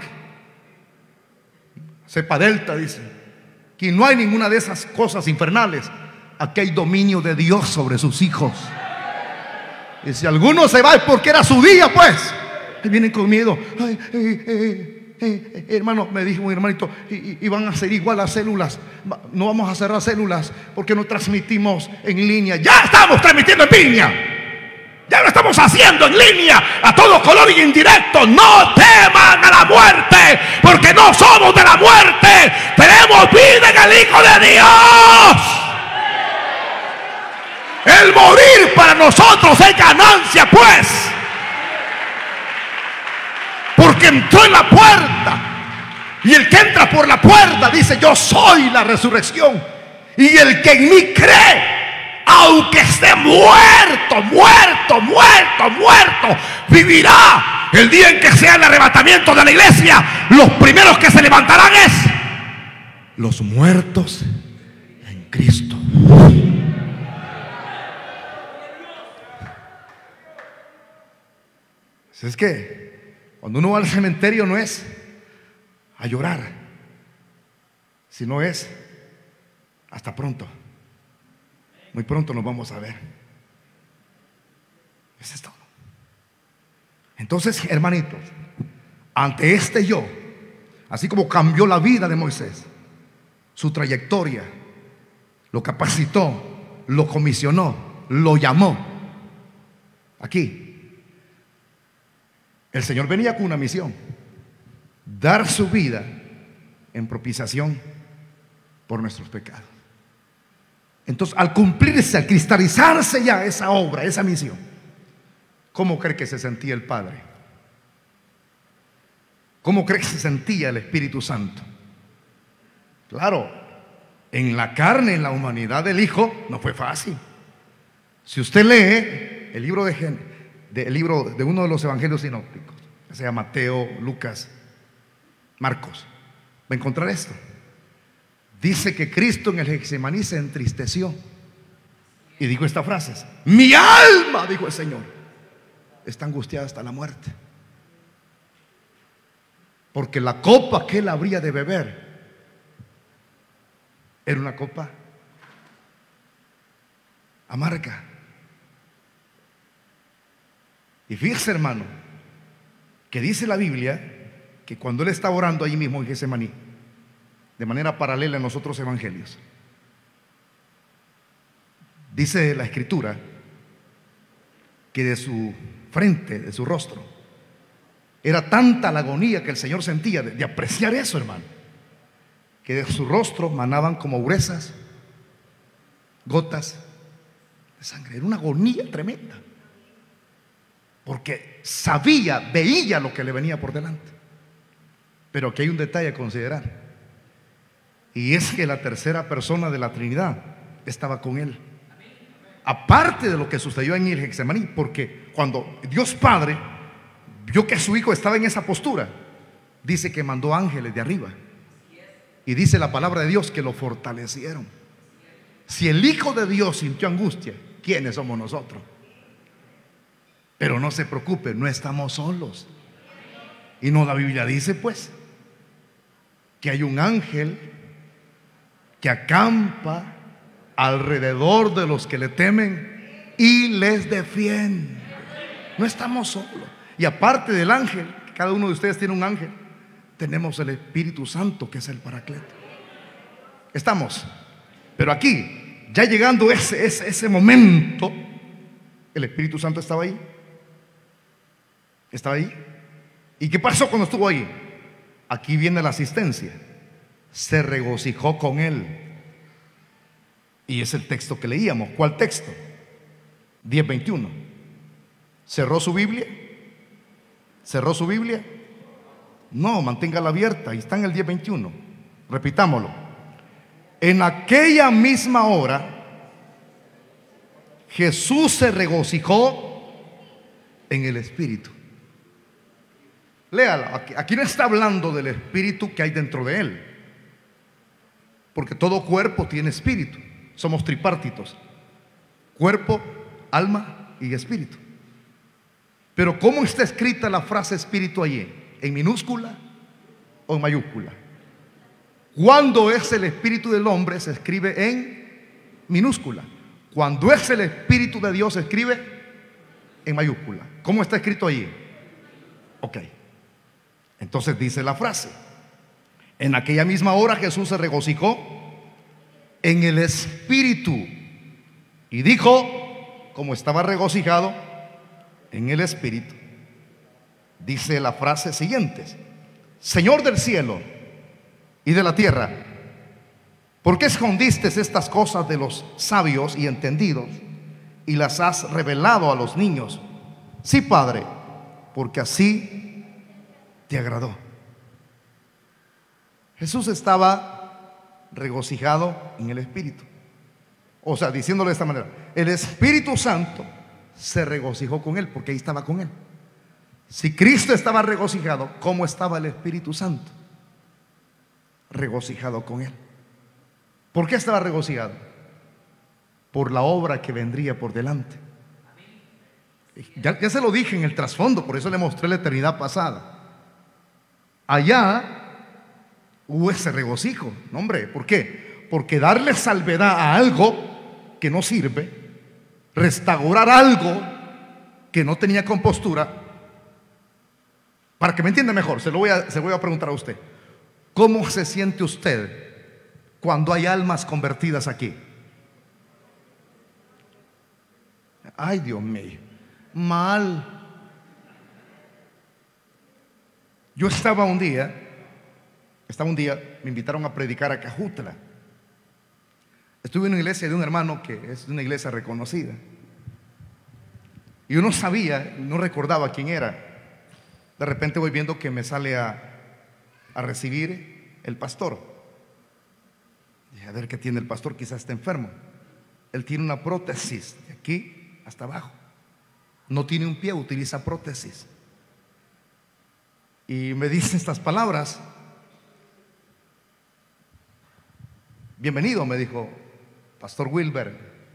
Cepa delta, dice. Aquí no hay ninguna de esas cosas infernales. Aquí hay dominio de Dios sobre sus hijos. Y si alguno se va es porque era su día, pues. Y vienen con miedo. Ay, eh, eh, eh, eh, hermano, me dijo un hermanito, y, y van a hacer igual las células. No vamos a cerrar células porque no transmitimos en línea. Ya estamos transmitiendo en línea. Ya lo estamos haciendo en línea, a todo color y indirecto. No teman a la muerte, porque no somos de la muerte. Tenemos vida en el Hijo de Dios. El morir para nosotros es ganancia, pues, porque entró en la puerta. Y el que entra por la puerta dice: yo soy la resurrección, y el que en mí cree, aunque esté muerto, muerto, muerto, muerto, vivirá. El día en que sea el arrebatamiento de la iglesia, los primeros que se levantarán es los muertos en Cristo. Es que cuando uno va al cementerio no es a llorar, sino es hasta pronto. Muy pronto nos vamos a ver. Eso es todo. Entonces, hermanitos, ante este yo, así como cambió la vida de Moisés, su trayectoria, lo capacitó, lo comisionó, lo llamó, aquí el Señor venía con una misión: dar su vida en propiciación por nuestros pecados. Entonces, al cumplirse, al cristalizarse ya esa obra, esa misión, ¿cómo cree que se sentía el Padre? ¿Cómo cree que se sentía el Espíritu Santo? Claro, en la carne, en la humanidad del Hijo, no fue fácil. Si usted lee el libro de Génesis, del libro de uno de los evangelios sinópticos, que sea Mateo, Lucas, Marcos, va a encontrar esto. Dice que Cristo en el Getsemaní se entristeció y dijo estas frases: mi alma, dijo el Señor, está angustiada hasta la muerte, porque la copa que él habría de beber era una copa amarga. Y fíjese, hermano, que dice la Biblia que cuando él estaba orando allí mismo en Getsemaní, de manera paralela en los otros evangelios, dice la Escritura que de su frente, de su rostro, era tanta la agonía que el Señor sentía de, de apreciar eso, hermano, que de su rostro manaban como gruesas gotas de sangre. Era una agonía tremenda, porque sabía, veía lo que le venía por delante. Pero aquí hay un detalle a considerar, y es que la tercera persona de la Trinidad estaba con él. Aparte de lo que sucedió en el Getsemaní, porque cuando Dios Padre vio que su hijo estaba en esa postura, dice que mandó ángeles de arriba, y dice la palabra de Dios que lo fortalecieron. Si el Hijo de Dios sintió angustia, ¿quiénes somos nosotros? Pero no se preocupe, no estamos solos. Y no, la Biblia dice pues que hay un ángel que acampa alrededor de los que le temen y les defiende. No estamos solos. Y aparte del ángel, cada uno de ustedes tiene un ángel, tenemos el Espíritu Santo, que es el Paracleto. Estamos. Pero aquí, ya llegando ese, ese, ese momento, el Espíritu Santo estaba ahí. Estaba ahí. ¿Y qué pasó cuando estuvo ahí? Aquí viene la asistencia. Se regocijó con él. Y es el texto que leíamos. ¿Cuál texto? diez veintiuno. ¿Cerró su Biblia? ¿Cerró su Biblia? No, manténgala abierta. Ahí está en el diez veintiuno. Repitámoslo. En aquella misma hora, Jesús se regocijó en el Espíritu. Léala. Aquí, aquí no está hablando del Espíritu que hay dentro de él, porque todo cuerpo tiene espíritu. Somos tripartitos: cuerpo, alma y espíritu. Pero ¿cómo está escrita la frase espíritu allí? ¿En minúscula o en mayúscula? Cuando es el espíritu del hombre, se escribe en minúscula. Cuando es el Espíritu de Dios, se escribe en mayúscula. ¿Cómo está escrito allí? Ok. Entonces dice la frase: en aquella misma hora Jesús se regocijó en el Espíritu y dijo, como estaba regocijado en el Espíritu, dice la frase siguiente: Señor del cielo y de la tierra, ¿por qué escondiste estas cosas de los sabios y entendidos y las has revelado a los niños? Sí, Padre, porque así te agradó. Jesús estaba regocijado en el Espíritu. O sea, diciéndole de esta manera, el Espíritu Santo se regocijó con él, porque ahí estaba con él. Si Cristo estaba regocijado, ¿cómo estaba el Espíritu Santo? Regocijado con él. ¿Por qué estaba regocijado? Por la obra que vendría por delante. Ya, ya se lo dije en el trasfondo, por eso le mostré la eternidad pasada. Allá hubo ese regocijo. No, hombre, ¿por qué? Porque darle salvedad a algo que no sirve, restaurar algo que no tenía compostura. Para que me entienda mejor, se lo voy a, se lo voy a preguntar a usted. ¿Cómo se siente usted cuando hay almas convertidas aquí? Ay, Dios mío, mal. Yo estaba un día, estaba un día, me invitaron a predicar a Cajutla. Estuve en una iglesia de un hermano que es una iglesia reconocida. Y yo no sabía, no recordaba quién era. De repente voy viendo que me sale a, a recibir el pastor. Dije, a ver qué tiene el pastor, quizás está enfermo. Él tiene una prótesis de aquí hasta abajo. No tiene un pie, utiliza prótesis. Y me dice estas palabras: bienvenido, me dijo Pastor Wilber.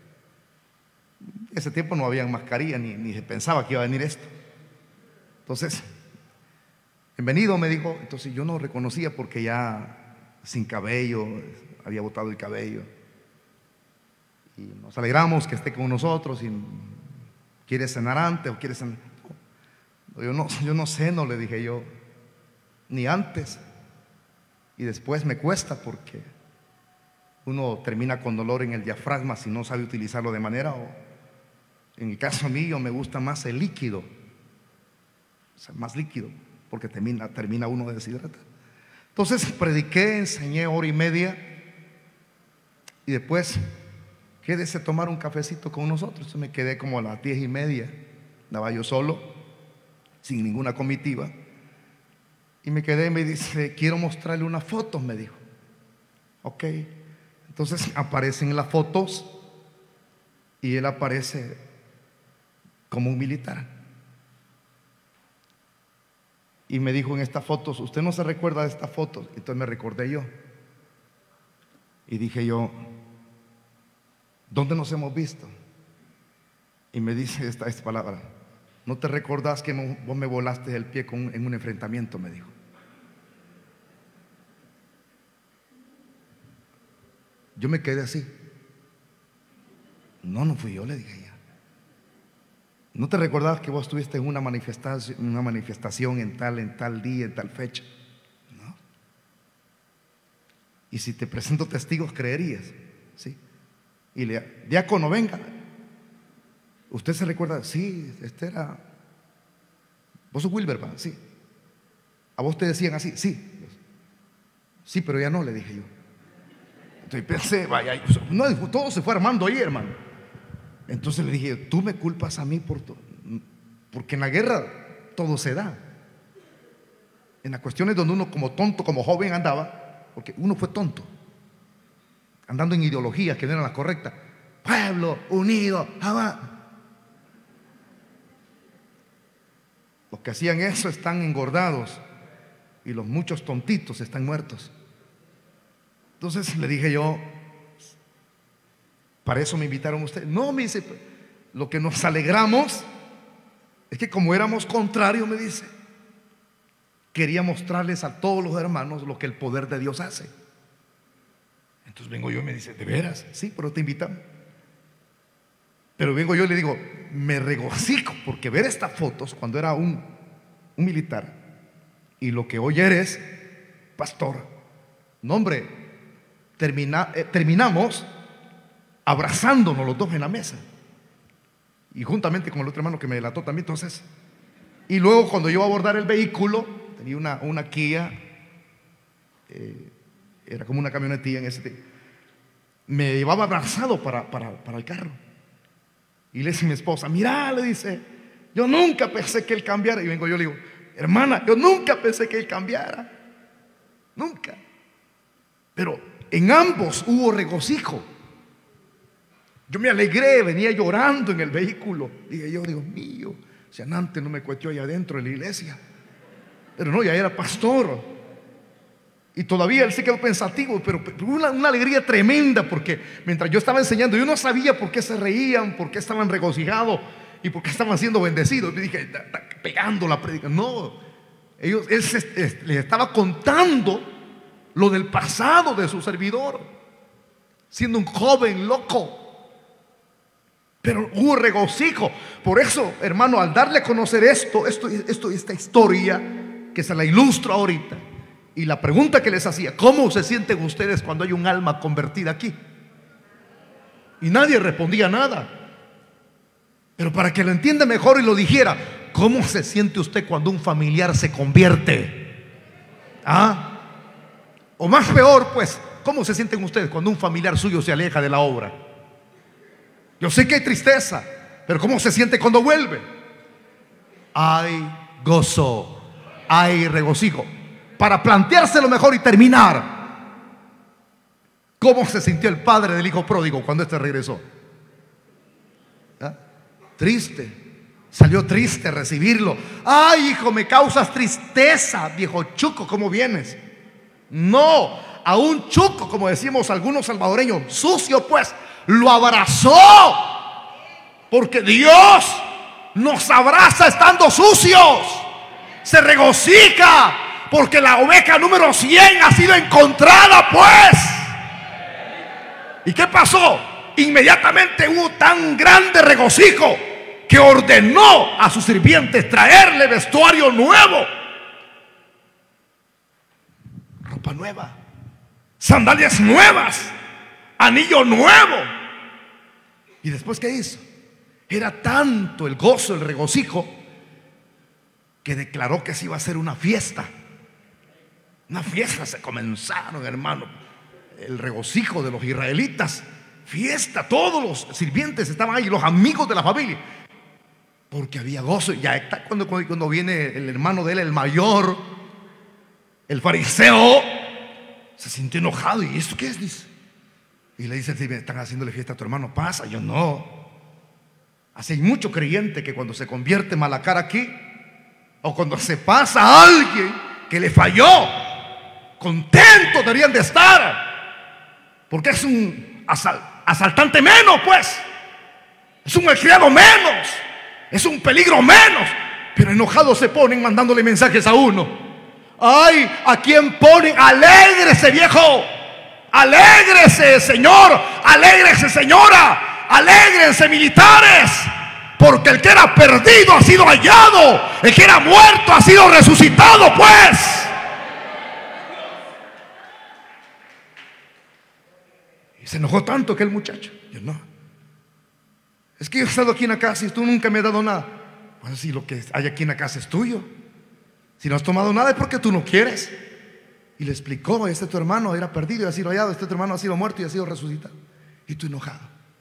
Ese tiempo no había mascarilla, ni, ni se pensaba que iba a venir esto. Entonces, bienvenido, me dijo. Entonces yo no reconocía, porque ya sin cabello, había botado el cabello. Y nos alegramos que esté con nosotros. Y ¿quiere cenar antes o quiere cenar? Yo no, yo no sé, no le dije yo, ni antes. Y después me cuesta, porque uno termina con dolor en el diafragma si no sabe utilizarlo de manera. O en el caso mío me gusta más el líquido, o sea, más líquido, porque termina, termina uno de deshidratado. Entonces prediqué, enseñé hora y media, y después quédese a tomar un cafecito con nosotros. Entonces me quedé como a las diez y media, andaba yo solo, sin ninguna comitiva. Y me quedé, me dice, quiero mostrarle unas fotos, me dijo. Ok. Entonces aparecen las fotos y él aparece como un militar. Y me dijo en estas fotos, ¿usted no se recuerda de estas fotos? Entonces me recordé yo. Y dije yo, ¿dónde nos hemos visto? Y me dice esta, esta palabra, ¿no te recordás que no, vos me volaste el pie con, en un enfrentamiento? Me dijo. Yo me quedé así. No, no fui yo, le dije ya. ¿No te recordás que vos estuviste en una manifestación, una manifestación en tal, en tal día, en tal fecha? No. Y si te presento testigos, creerías, ¿sí? Y le, diácono, venga. ¿Usted se recuerda? Sí, este era. ¿Vos sos Wilberman? Sí. ¿A vos te decían así? Sí. Sí, pero ya no, le dije yo. Entonces pensé, vaya, no, todo se fue armando ahí, hermano. Entonces le dije, tú me culpas a mí por todo, porque en la guerra todo se da. En las cuestiones donde uno como tonto, como joven andaba, porque uno fue tonto, andando en ideologías que no eran las correctas. Pueblo unido, jamás. Los que hacían eso están engordados y los muchos tontitos están muertos. Entonces le dije yo, ¿para eso me invitaron ustedes? No, me dice, lo que nos alegramos es que como éramos contrarios, me dice, quería mostrarles a todos los hermanos lo que el poder de Dios hace. Entonces vengo yo y me dice, ¿de veras? Sí, pero te invitamos. Pero vengo yo y le digo, me regocijo porque ver estas fotos cuando era un, un militar y lo que hoy eres pastor. No, hombre, termina, eh, terminamos abrazándonos los dos en la mesa y juntamente con el otro hermano que me delató también. Entonces, y luego cuando yo iba a abordar el vehículo, tenía una, una Kia, eh, era como una camionetilla en ese, me llevaba abrazado para, para, para el carro. Y le dice a mi esposa, mira, le dice, yo nunca pensé que él cambiara. Y vengo yo y le digo, hermana, yo nunca pensé que él cambiara, nunca. Pero en ambos hubo regocijo. Yo me alegré, venía llorando en el vehículo. Dije yo, Dios mío, si antes no me cuestió allá adentro de la iglesia. Pero no, ya era pastor. Y todavía él se quedó pensativo, pero una, una alegría tremenda, porque mientras yo estaba enseñando, yo no sabía por qué se reían, por qué estaban regocijados y por qué estaban siendo bendecidos. Yo dije, está, está pegando la prédica. No, ellos, él se, es, les estaba contando lo del pasado de su servidor, siendo un joven loco. Pero hubo regocijo. Por eso, hermano, al darle a conocer esto, esto, esto esta historia, que se la ilustro ahorita, y la pregunta que les hacía, ¿cómo se sienten ustedes cuando hay un alma convertida aquí? Y nadie respondía nada. Pero para que lo entienda mejor y lo dijera, ¿cómo se siente usted cuando un familiar se convierte? ¿Ah? O más peor, pues, ¿cómo se sienten ustedes cuando un familiar suyo se aleja de la obra? Yo sé que hay tristeza, pero ¿cómo se siente cuando vuelve? Hay gozo, hay regocijo. Para planteárselo mejor y terminar, ¿cómo se sintió el padre del hijo pródigo cuando éste regresó? ¿Ah? Triste, salió triste a recibirlo. Ay, hijo, me causas tristeza, viejo chuco, ¿cómo vienes? No, a un chuco, como decimos algunos salvadoreños, sucio pues, lo abrazó, porque Dios nos abraza estando sucios. Se regocija porque la oveja número cien ha sido encontrada, pues. ¿Y qué pasó? Inmediatamente hubo tan grande regocijo que ordenó a sus sirvientes traerle vestuario nuevo, ropa nueva, sandalias nuevas, anillo nuevo. ¿Y después qué hizo? Era tanto el gozo, el regocijo, que declaró que se iba a hacer una fiesta. Una fiesta, se comenzaron, hermano, el regocijo de los israelitas. Fiesta, todos los sirvientes estaban ahí, los amigos de la familia, porque había gozo. Ya está cuando, cuando viene el hermano de él, el mayor, El fariseo se sintió enojado. ¿Y esto qué es? Dice. Y le dice: están haciéndole fiesta a tu hermano. Pasa. Yo no. Así hay mucho creyente que cuando se convierte mala cara aquí, o cuando se pasa a alguien que le falló, contentos deberían de estar, porque es un asal, asaltante menos, pues. Es un malcriado menos. Es un peligro menos. Pero enojados se ponen mandándole mensajes a uno. Ay, ¿a quién ponen? Alégrese, viejo. Alégrese, señor. Alégrese, señora. Alégrense, militares. Porque el que era perdido ha sido hallado. El que era muerto ha sido resucitado, pues. Y se enojó tanto que el muchacho. Yo no. Es que yo he estado aquí en la casa y tú nunca me has dado nada. Bueno, si lo que hay aquí en la casa es tuyo. Si no has tomado nada es porque tú no quieres. Y le explicó: este tu hermano era perdido y ha sido hallado. Este tu hermano ha sido muerto y ha sido resucitado. Y tú enojado.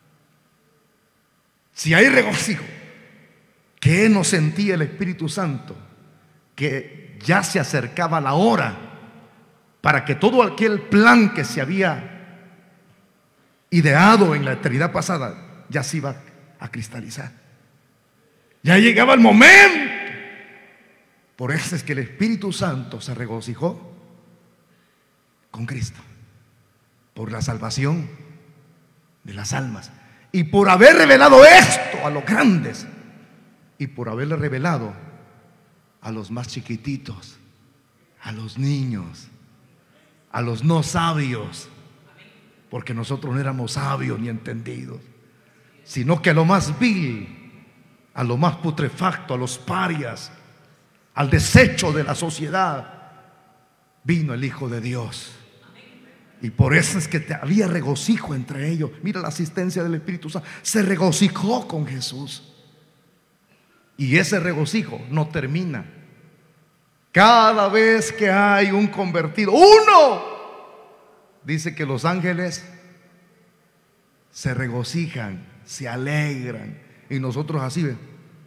Si hay regocijo, ¿qué no sentía el Espíritu Santo? Que ya se acercaba la hora para que todo aquel plan que se había ideado en la eternidad pasada ya se iba a cristalizar. Ya llegaba el momento. Por eso es que el Espíritu Santo se regocijó con Cristo, por la salvación de las almas, y por haber revelado esto a los grandes, y por haberle revelado a los más chiquititos, a los niños, a los no sabios, porque nosotros no éramos sabios ni entendidos, sino que a lo más vil, a lo más putrefacto, a los parias, al desecho de la sociedad, vino el Hijo de Dios. Y por eso es que te había regocijo entre ellos. Mira la asistencia del Espíritu Santo. Se regocijó con Jesús. Y ese regocijo no termina. Cada vez que hay un convertido, uno, dice que los ángeles se regocijan, se alegran. Y nosotros así, ¿ven?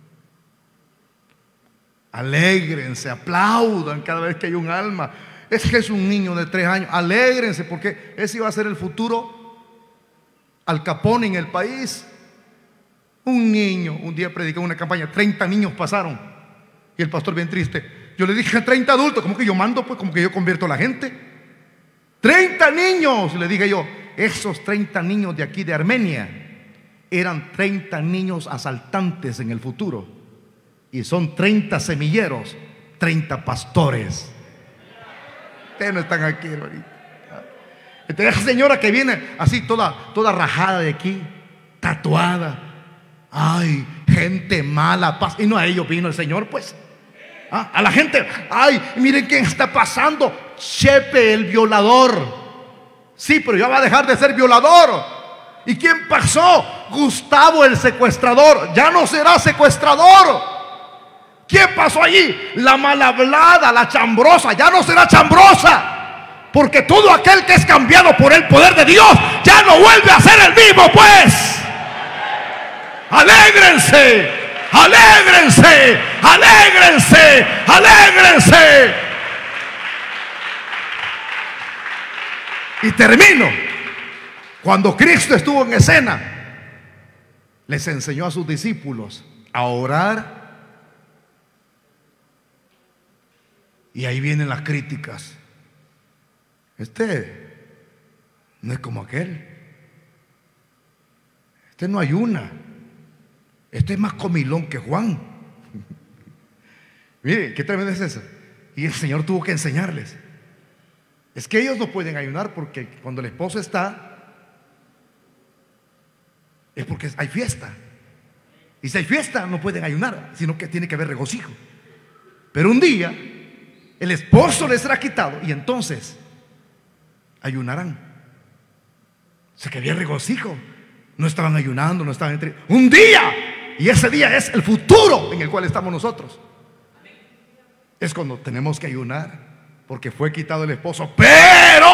Alégrense, aplaudan cada vez que hay un alma. Es que es un niño de tres años. Alégrense, porque ese iba a ser el futuro Al Capone en el país. Un niño, un día predicó una campaña, treinta niños pasaron. Y el pastor bien triste. Yo le dije: treinta adultos. ¿Cómo que yo mando? Pues como que yo convierto a la gente. treinta niños. Le dije yo: esos treinta niños de aquí de Armenia eran treinta niños asaltantes en el futuro. Y son treinta semilleros, treinta pastores. Ustedes no están aquí ahorita. Entonces, esa señora que viene así toda, toda rajada de aquí, tatuada. Ay, gente mala. Y no a ellos vino el Señor, pues. ¿Ah? A la gente. Ay, miren quién está pasando. Chepe el violador. Sí, pero ya va a dejar de ser violador. ¿Y quién pasó? Gustavo el secuestrador. Ya no será secuestrador. ¿Quién pasó allí? La mal hablada, la chambrosa. Ya no será chambrosa. Porque todo aquel que es cambiado por el poder de Dios ya no vuelve a ser el mismo, pues. Alégrense, alégrense, alégrense, alégrense. Y termino. Cuando Cristo estuvo en escena, les enseñó a sus discípulos a orar. Y ahí vienen las críticas. Este no es como aquel. Este no ayuna. Este es más comilón que Juan. Mire, qué tremendo es eso. Y el Señor tuvo que enseñarles. Es que ellos no pueden ayunar porque cuando el esposo está, es porque hay fiesta. Y si hay fiesta no pueden ayunar, sino que tiene que haber regocijo. Pero un día el esposo les será quitado y entonces ayunarán. O sea que había regocijo. No estaban ayunando, no estaban entre... Un día. Y ese día es el futuro en el cual estamos nosotros. Es cuando tenemos que ayunar, porque fue quitado el esposo. Pero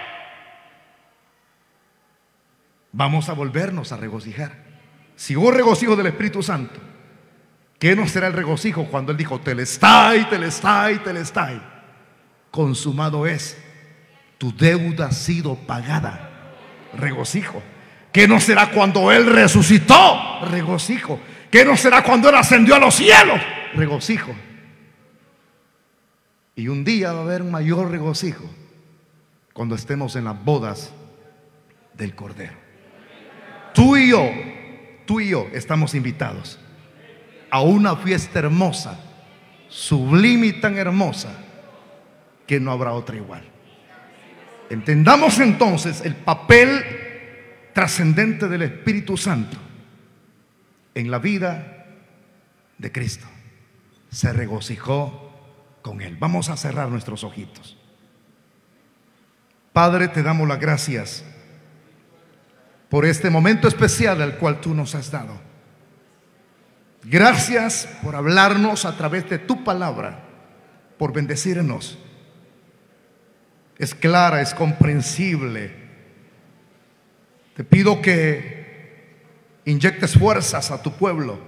vamos a volvernos a regocijar. Si hubo regocijo del Espíritu Santo, ¿qué no será el regocijo cuando Él dijo: Telestai, Telestai, Telestai? consumado es, tu deuda ha sido pagada. Regocijo. ¿Qué no será cuando Él resucitó? Regocijo. ¿Qué no será cuando Él ascendió a los cielos? Regocijo. Y un día va a haber un mayor regocijo cuando estemos en las bodas del Cordero. Tú y yo, tú y yo estamos invitados a una fiesta hermosa, sublime y tan hermosa que no habrá otra igual. Entendamos entonces el papel trascendente del Espíritu Santo en la vida de Cristo. Se regocijó con Él. Vamos a cerrar nuestros ojitos. Padre, te damos las gracias por este momento especial al cual tú nos has dado. Gracias por hablarnos a través de tu palabra, por bendecirnos. Es clara, es comprensible. Te pido que inyectes fuerzas a tu pueblo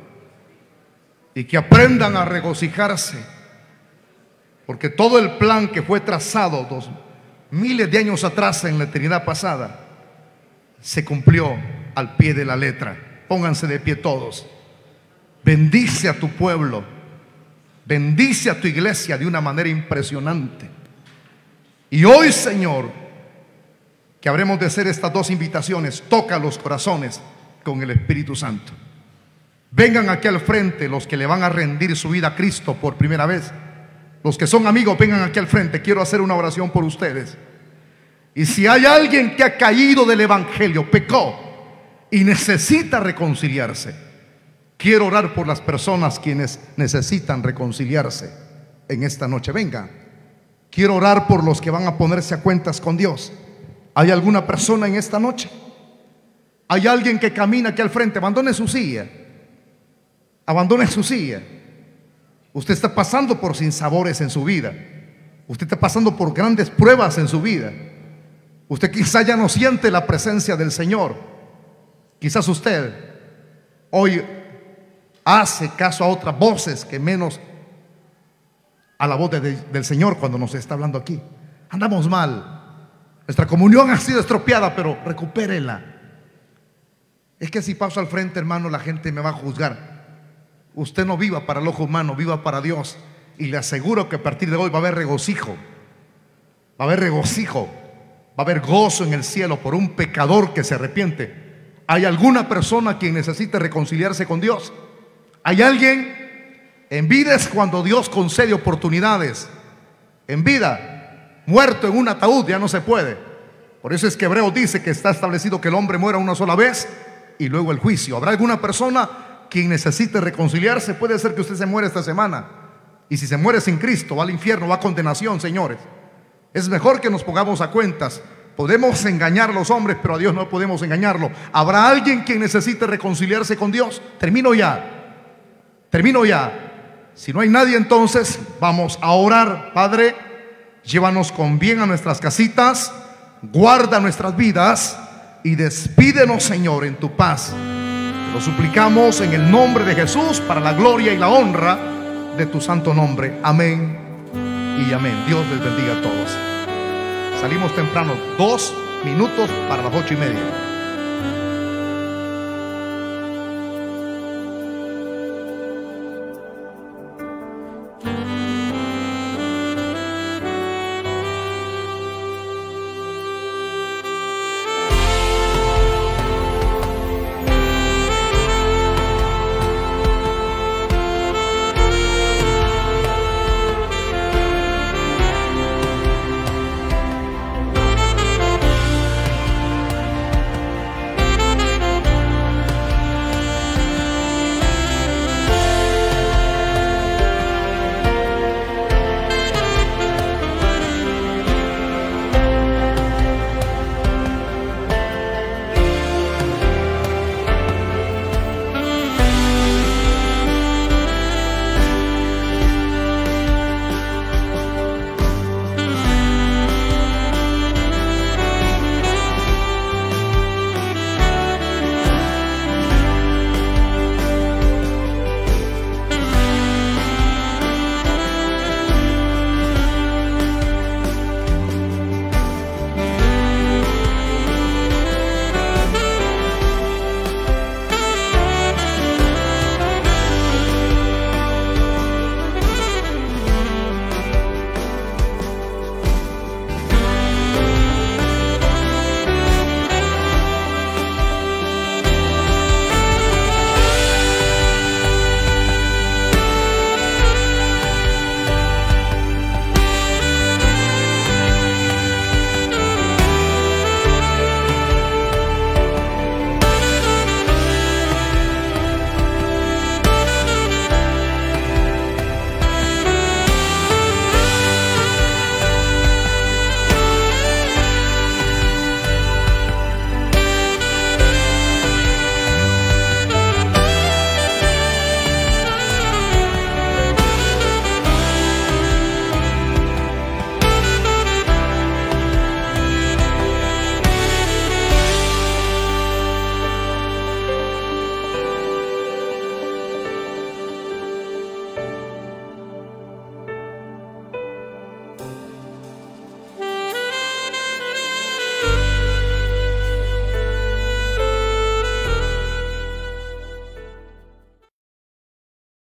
y que aprendan a regocijarse, porque todo el plan que fue trazado dos miles de años atrás en la eternidad pasada se cumplió al pie de la letra. Pónganse de pie todos. Bendice a tu pueblo, bendice a tu iglesia de una manera impresionante. Y hoy, Señor, que habremos de hacer estas dos invitaciones, toca los corazones con el Espíritu Santo. Vengan aquí al frente los que le van a rendir su vida a Cristo por primera vez. Los que son amigos, vengan aquí al frente. Quiero hacer una oración por ustedes. Y si hay alguien que ha caído del evangelio, pecó y necesita reconciliarse, quiero orar por las personas quienes necesitan reconciliarse en esta noche. Vengan. Quiero orar por los que van a ponerse a cuentas con Dios. ¿Hay alguna persona en esta noche? ¿Hay alguien que camina aquí al frente? Abandone su silla. Abandone su silla. Usted está pasando por sinsabores en su vida. Usted está pasando por grandes pruebas en su vida. Usted quizá ya no siente la presencia del Señor. Quizás usted hoy hace caso a otras voces que menos a la voz de, de, del Señor cuando nos está hablando aquí. Andamos mal. Nuestra comunión ha sido estropeada, pero recupérela. Es que si paso al frente, hermano, la gente me va a juzgar. Usted no viva para el ojo humano, viva para Dios. Y le aseguro que a partir de hoy va a haber regocijo. Va a haber regocijo. Va a haber gozo en el cielo por un pecador que se arrepiente. ¿Hay alguna persona quien necesite reconciliarse con Dios? ¿Hay alguien? En vida es cuando Dios concede oportunidades. En vida, muerto en un ataúd ya no se puede. Por eso es que Hebreos dice que está establecido que el hombre muera una sola vez y luego el juicio. ¿Habrá alguna persona quien necesite reconciliarse? Puede ser que usted se muera esta semana, y si se muere sin Cristo va al infierno, va a condenación, señores. Es mejor que nos pongamos a cuentas. Podemos engañar a los hombres, pero a Dios no podemos engañarlo. ¿Habrá alguien quien necesite reconciliarse con Dios? Termino ya. Termino ya. Si no hay nadie, entonces vamos a orar. Padre, llévanos con bien a nuestras casitas, guarda nuestras vidas y despídenos, Señor, en tu paz. Te lo suplicamos en el nombre de Jesús, para la gloria y la honra de tu santo nombre. Amén y amén. Dios les bendiga a todos. Salimos temprano, dos minutos para las ocho y media.